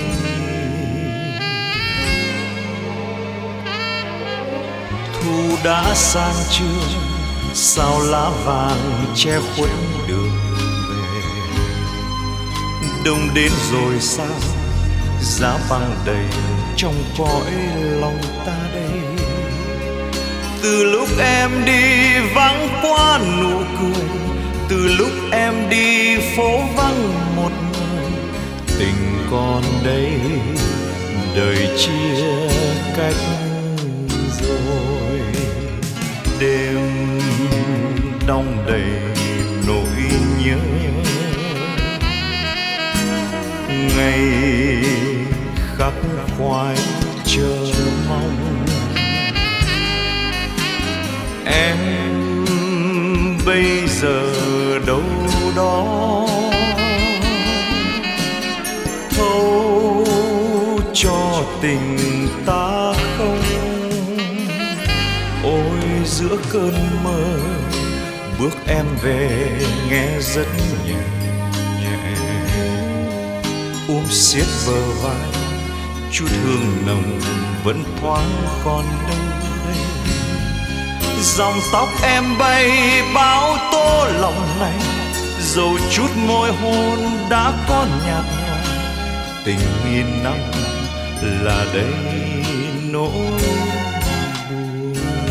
thu đã sang chưa, sao lá vàng che khuất đường về. Đông đến rồi sao, giá băng đầy trong cõi lòng ta đây. Từ lúc em đi vắng quá nụ cười, từ lúc em đi phố vắng một người. Tình còn đây đời chia cách rồi. Đêm đong đầy nỗi nhớ, ngày khắc khoải chờ mong. Em bây giờ đâu đó, thấu cho tình ta không. Ôi giữa cơn mơ, bước em về nghe rất nhẹ nhẹ. Xiết bờ vai, chút hương nồng vẫn thoáng còn đâu đây. Dòng tóc em bay bao tố lòng này, dầu chút môi hôn đã có nhạt nhòa. Tình nghìn năm là đây nỗi buồn.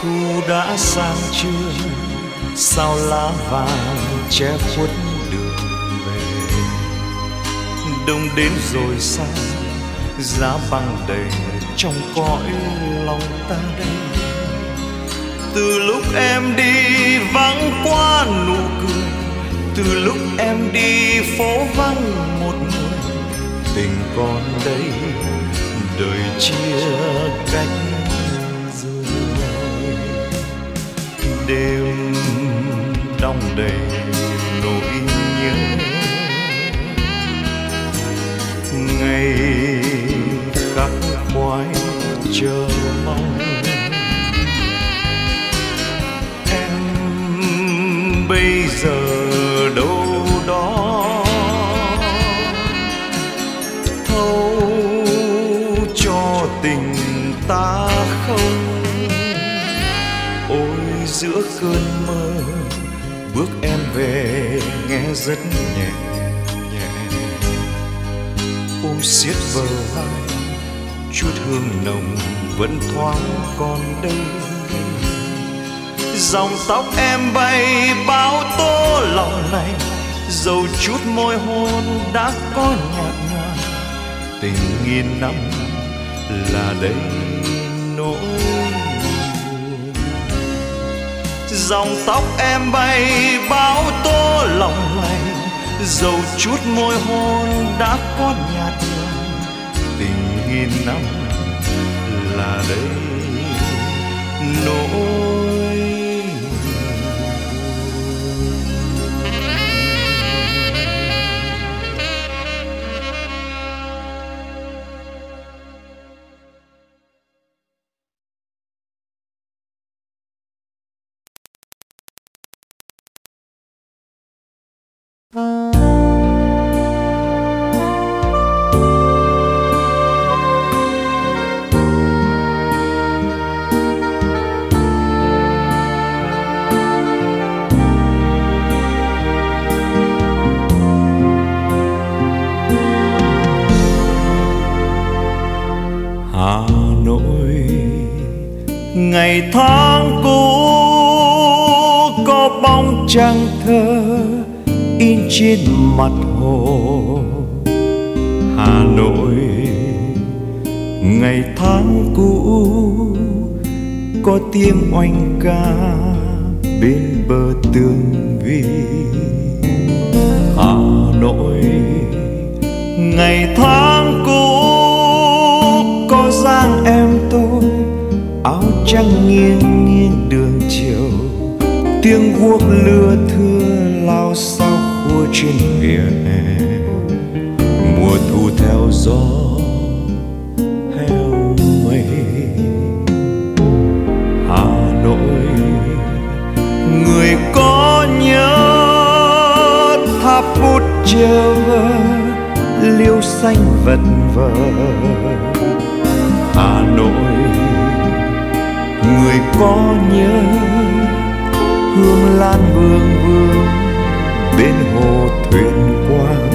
Thu đã sang chưa, sao lá vàng che khuất đường về. Đông đến rồi sao, giá băng đầy trong cõi lòng ta đây. Từ lúc em đi vắng quá nụ cười, từ lúc em đi phố vắng một người. Tình còn đây, đời chia cách rồi. Đêm đong đầy nỗi nhớ, ngày khắc khoải chờ mong. Em bây giờ đâu đó, thấu cho tình ta không. Ôi giữa cơn mơ, bước em về nghe rất nhẹ nhẹ. Ôm siết bờ vai, chút hương nồng vẫn thoáng còn đây. Dòng tóc em bay bao tố lòng này, dầu chút môi hôn đã có nhạt nhòa. Tình nghìn năm là đây nỗi buồn. Dòng tóc em bay bao tố lòng này, dầu chút môi hôn đã có nhạt nhòa. Tình nghìn năm là đây nỗi. Ngày tháng cũ có bóng trăng thơ in trên mặt hồ. Hà Nội ngày tháng cũ có tiếng oanh ca bên bờ tường vi. Hà Nội ngày tháng cũ có dáng em tôi, áo trắng nghiêng nghiêng đường chiều. Tiếng guốc lưa thưa lao sao khua trên vỉa hè. Mùa thu theo gió heo mây. Hà Nội người có nhớ tháp bút chờ vơ, liêu xanh vật vờ. Hà Nội người có nhớ hương lan vương vương bên hồ thuyền quang.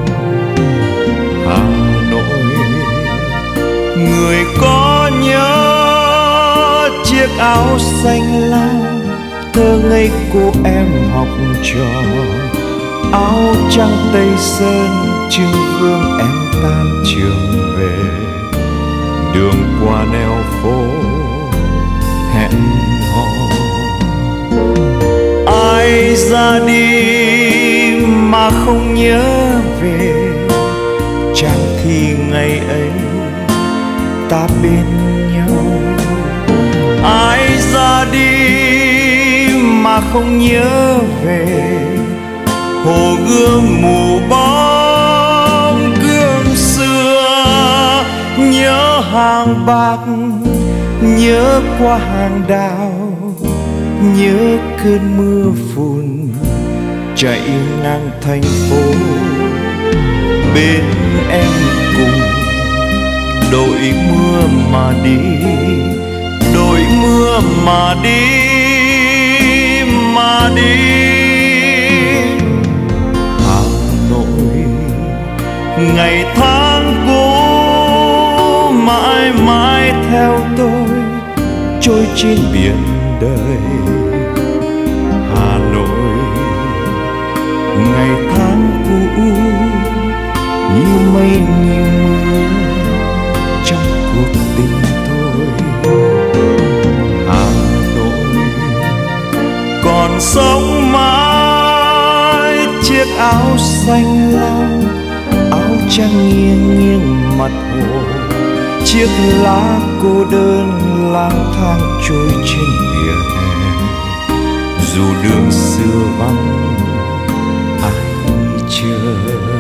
Hà Nội người có nhớ chiếc áo xanh lam thơ ngây cô em học trò. Áo trắng tây sơn trưng vương em tan trường về. Đường qua nẻo phố hẹn hò. Ai ra đi mà không nhớ về, chẳng thì ngày ấy ta bên nhau. Ai ra đi mà không nhớ về, hồ gươm mù bóng gương xưa. Nhớ hàng bạc, nhớ qua hàng đào, nhớ cơn mưa phùn chạy ngang thành phố. Bên em cùng đội mưa mà đi, đội mưa mà đi, mà đi. Hà Nội ngày tháng cũ mãi mãi theo tôi trôi trên biển đời. Hà Nội ngày tháng cũ như mây như mưa trong cuộc tình thôi. Hà Nội còn sống mãi chiếc áo xanh lam, áo trắng nghiêng nghiêng mặt hồ, chiếc lá cô đơn lang thang trôi trên vỉa hè. Dù đường xưa vắng ai chờ.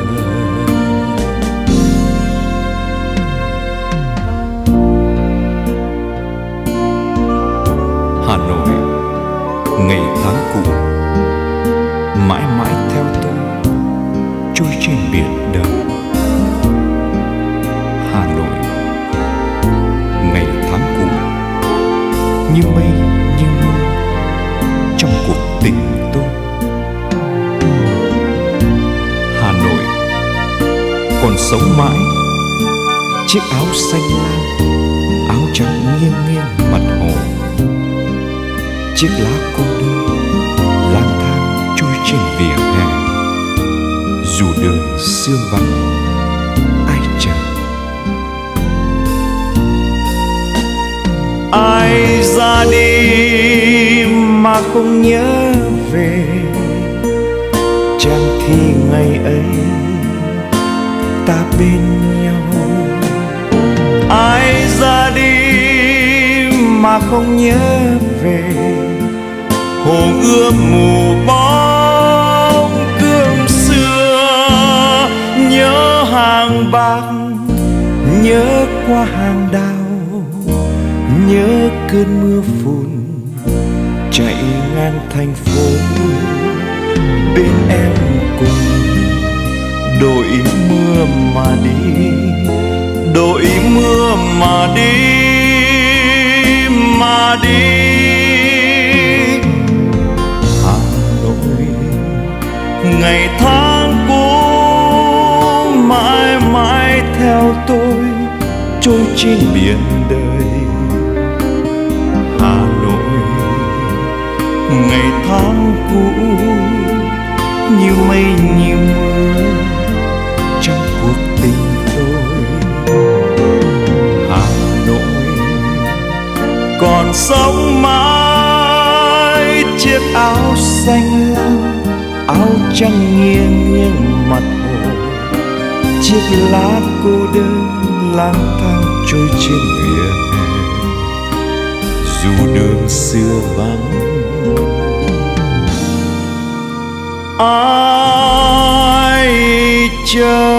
Hà Nội ngày tháng cũ mãi mãi theo tôi trôi trên biển đời. Hà Nội ngày tháng cũ như mây như mưa trong cuộc tình tôi. Hà Nội còn sống mãi chiếc áo xanh lam, áo trắng nghiêng nghiêng mặt hồ, chiếc lá cô đơn lang thang trôi trên vỉa hè. Dù đường xưa vắng ai chờ. Ai ra đi mà không nhớ về, chẳng thì ngày ấy ta bên nhau. Ai ra đi mà không nhớ về, hồ ươm mù bóng gươm xưa. Nhớ hàng bạc, nhớ qua hàng đào, nhớ cơn mưa phùn chạy ngang thành phố. Bên em cùng đội mưa mà đi, đội mưa mà đi, mà đi. Hà Nội ngày tháng cũ mãi mãi theo tôi trôi trên biển đời. Hà Nội ngày tháng cũ như mây như mưa trong cuộc tình tôi. Hà Nội còn sống mãi chiếc áo xanh lam, áo trắng nghiêng nghiêng mặt hồ, chiếc lá cô đơn lang thang trôi trên vỉa hè. Dù đường xưa vắng ai chờ.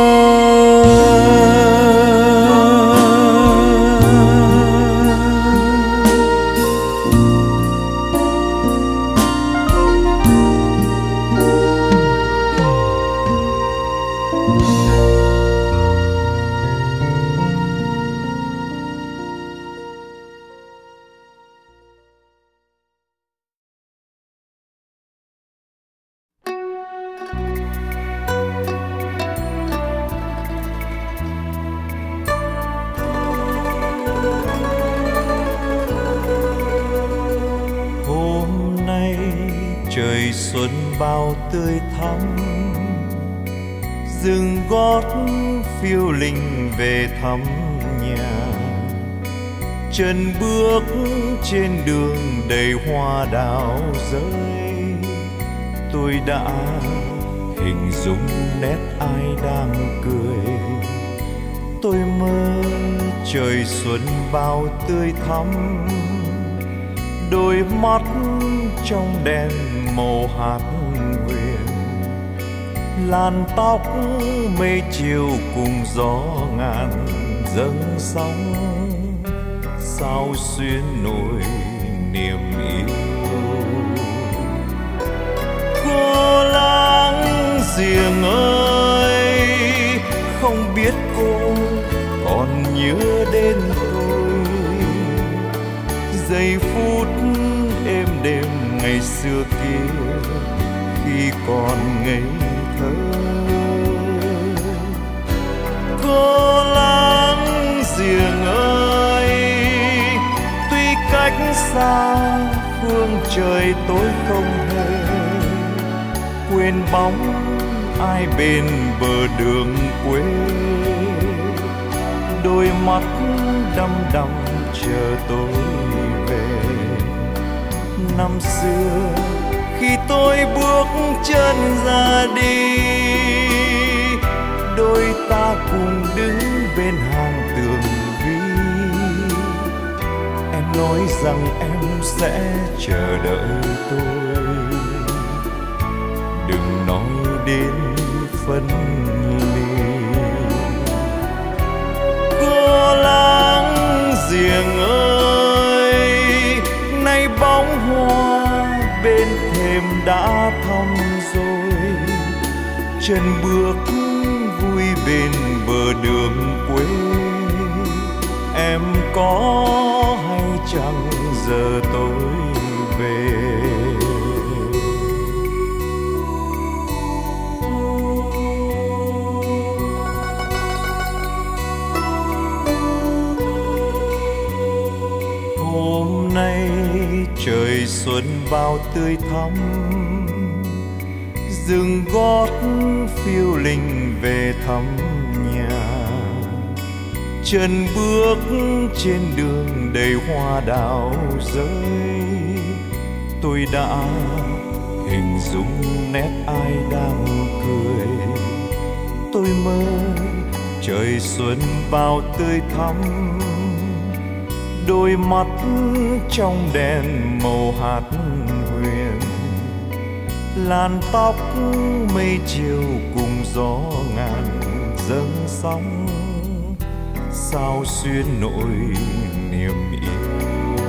Trời xuân bao tươi thắm, dừng gót phiêu linh về thăm nhà. Chân bước trên đường đầy hoa đào rơi, tôi đã hình dung nét ai đang cười. Tôi mơ trời xuân bao tươi thắm, đôi mắt trong đèn màu hạt huyền. Làn tóc mây chiều cùng gió ngàn dâng sóng, sao xuyên nỗi niềm yêu. Cô láng giềng ơi, không biết cô còn nhớ đến tôi. Giây phút êm đềm ngày xưa kia khi còn ngây thơ. Cô láng giềng ơi, tuy cách xa phương trời tôi không hề quên bóng ai bên bờ đường quê. Đôi mắt đăm đăm chờ tôi về. Năm xưa khi tôi bước chân ra đi, đôi ta cùng đứng bên hàng tường vi. Em nói rằng em sẽ chờ đợi tôi, đừng nói đến phân ly. Cô láng giềng ơi, nay bóng hoa bên thềm đã thăm rồi. Chân bước vui bên bờ đường quê. Em có hay chẳng giờ tôi về. Hôm nay trời xuân bao tươi thắm, dừng gót phiêu linh về thăm nhà. Chân bước trên đường đầy hoa đào rơi, tôi đã hình dung nét ai đang cười. Tôi mơ trời xuân bao tươi thắm, đôi mắt trong đèn màu hạt huyền. Làn tóc mây chiều cùng gió ngàn dâng sóng, sao xuyên nỗi niềm yêu.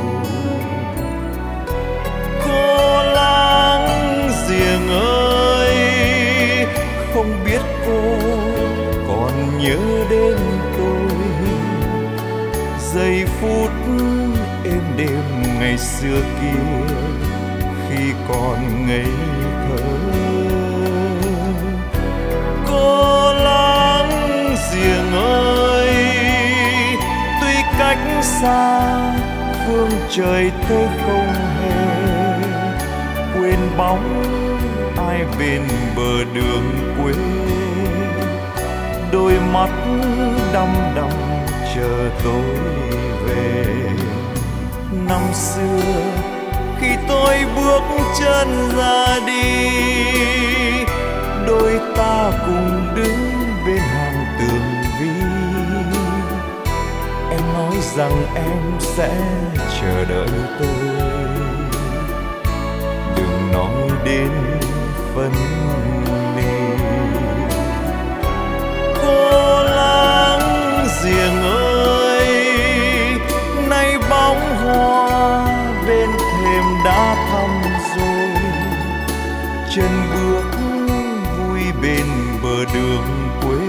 Cô láng giềng ơi, không biết cô còn nhớ đến tôi. Giây phút êm đêm ngày xưa kia khi còn ngây thơ. Cô láng giềng ơi, tuy cách xa phương trời tôi không hề quên bóng ai bên bờ đường quê. Đôi mắt đăm đăm chờ tôi về. Năm xưa khi tôi bước chân ra đi, đôi ta cùng đứng bên hàng tường vi. Em nói rằng em sẽ chờ đợi tôi, đừng nói đến phân ly. Cô láng giềng ơi, nay bóng hoa bên thềm đã thăm rồi. Chân bước vui bên bờ đường quê.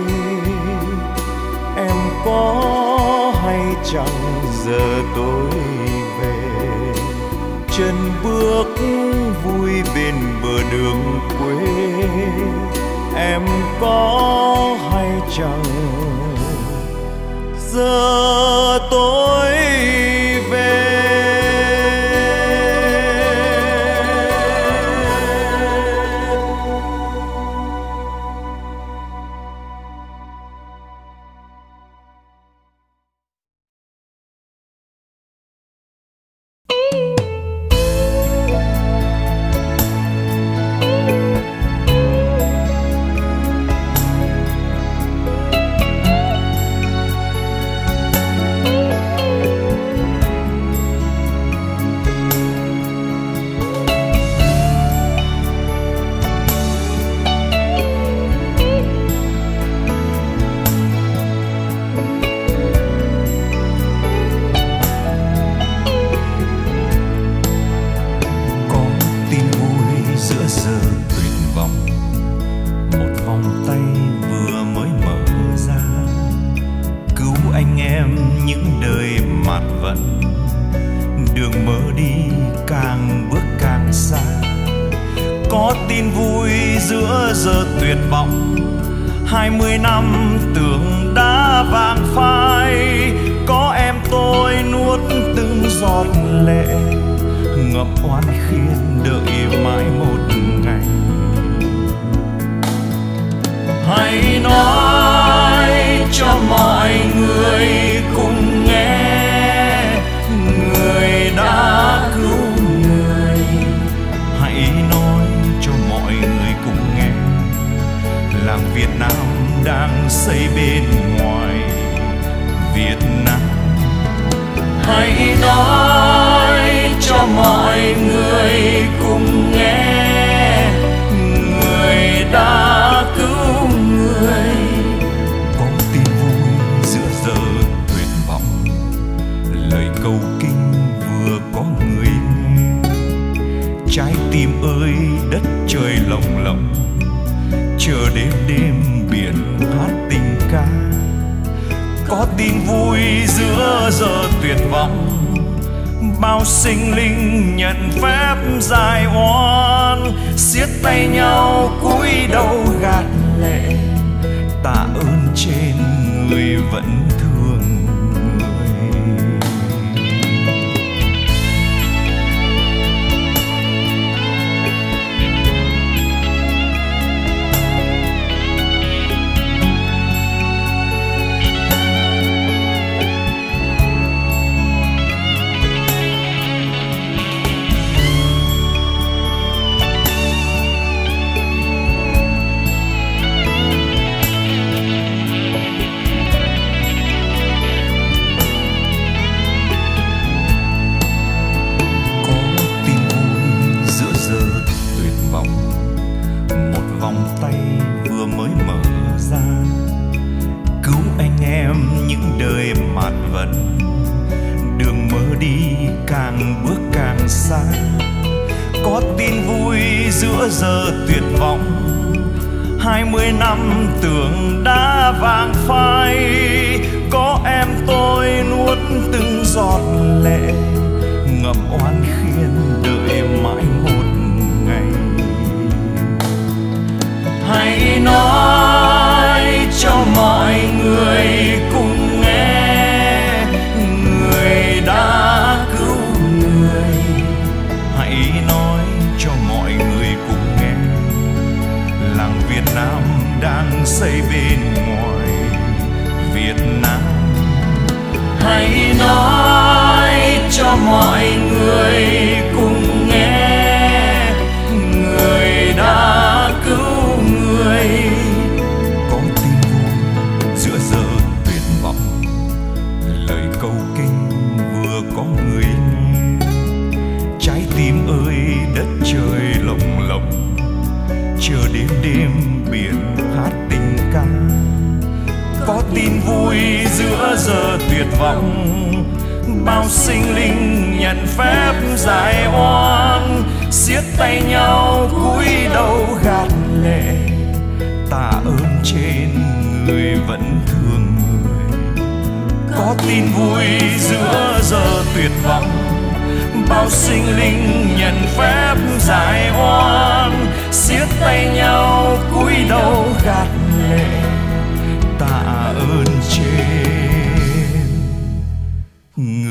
Em có hay chẳng giờ tôi về. Chân bước vui bên bờ đường quê. Em có hay chẳng giờ tôi về. Có tin vui giữa giờ tuyệt vọng, 20 năm tưởng đã vàng phai. Có em tôi nuốt từng giọt lệ ngập oan khiên đợi mãi một ngày. Hãy nói cho mọi người cùng nghe, người đã cứu người. Hãy nói cho mọi người cùng nghe, làng Việt Nam đang xây bên ngoài Việt Nam. Hãy nói cho mọi người cùng nghe, người đã cứu người. Có tin vui giữa giờ tuyệt vọng, lời cầu kinh vừa có người nghe. Trái tim ơi đất trời lồng lộng, chờ đêm đêm biển hát tình ca. Có tin vui giữa giờ tuyệt vọng, bao sinh linh nhận phép giải oan. Siết tay nhau cúi đầu gạt lệ, tạ ơn trên người vẫn thương người. Vòng tay vừa mới mở ra, cứu anh em những đời mạt vận. Đường mơ đi càng bước càng xa, có tin vui giữa giờ tuyệt vọng. 20 năm tưởng đã vàng phai, có em tôi nuốt từng giọt lệ ngậm oan khiên đợi mãi một ngày. Hãy nói cho mọi người cùng nghe, người đã cứu người. Hãy nói cho mọi người cùng nghe, làng Việt Nam đang xây bên ngoài Việt Nam. Hãy nói cho mọi người cùng nghe, người đã cứu người. Có tin vui giữa giờ tuyệt vọng, lời câu kinh vừa có người nghe. Trái tim ơi đất trời lồng lộng, chờ đêm đêm biển hát tình ca. Có tin vui giữa giờ tuyệt vọng, bao sinh linh nhận phép giải oan. Siết tay nhau cúi đầu gạt lệ, tạ ơn trên người vẫn thương người. Có tin vui giữa giờ tuyệt vọng, bao sinh linh nhận phép giải oan. Siết tay nhau cúi đầu gạt lệ, tạ ơn trên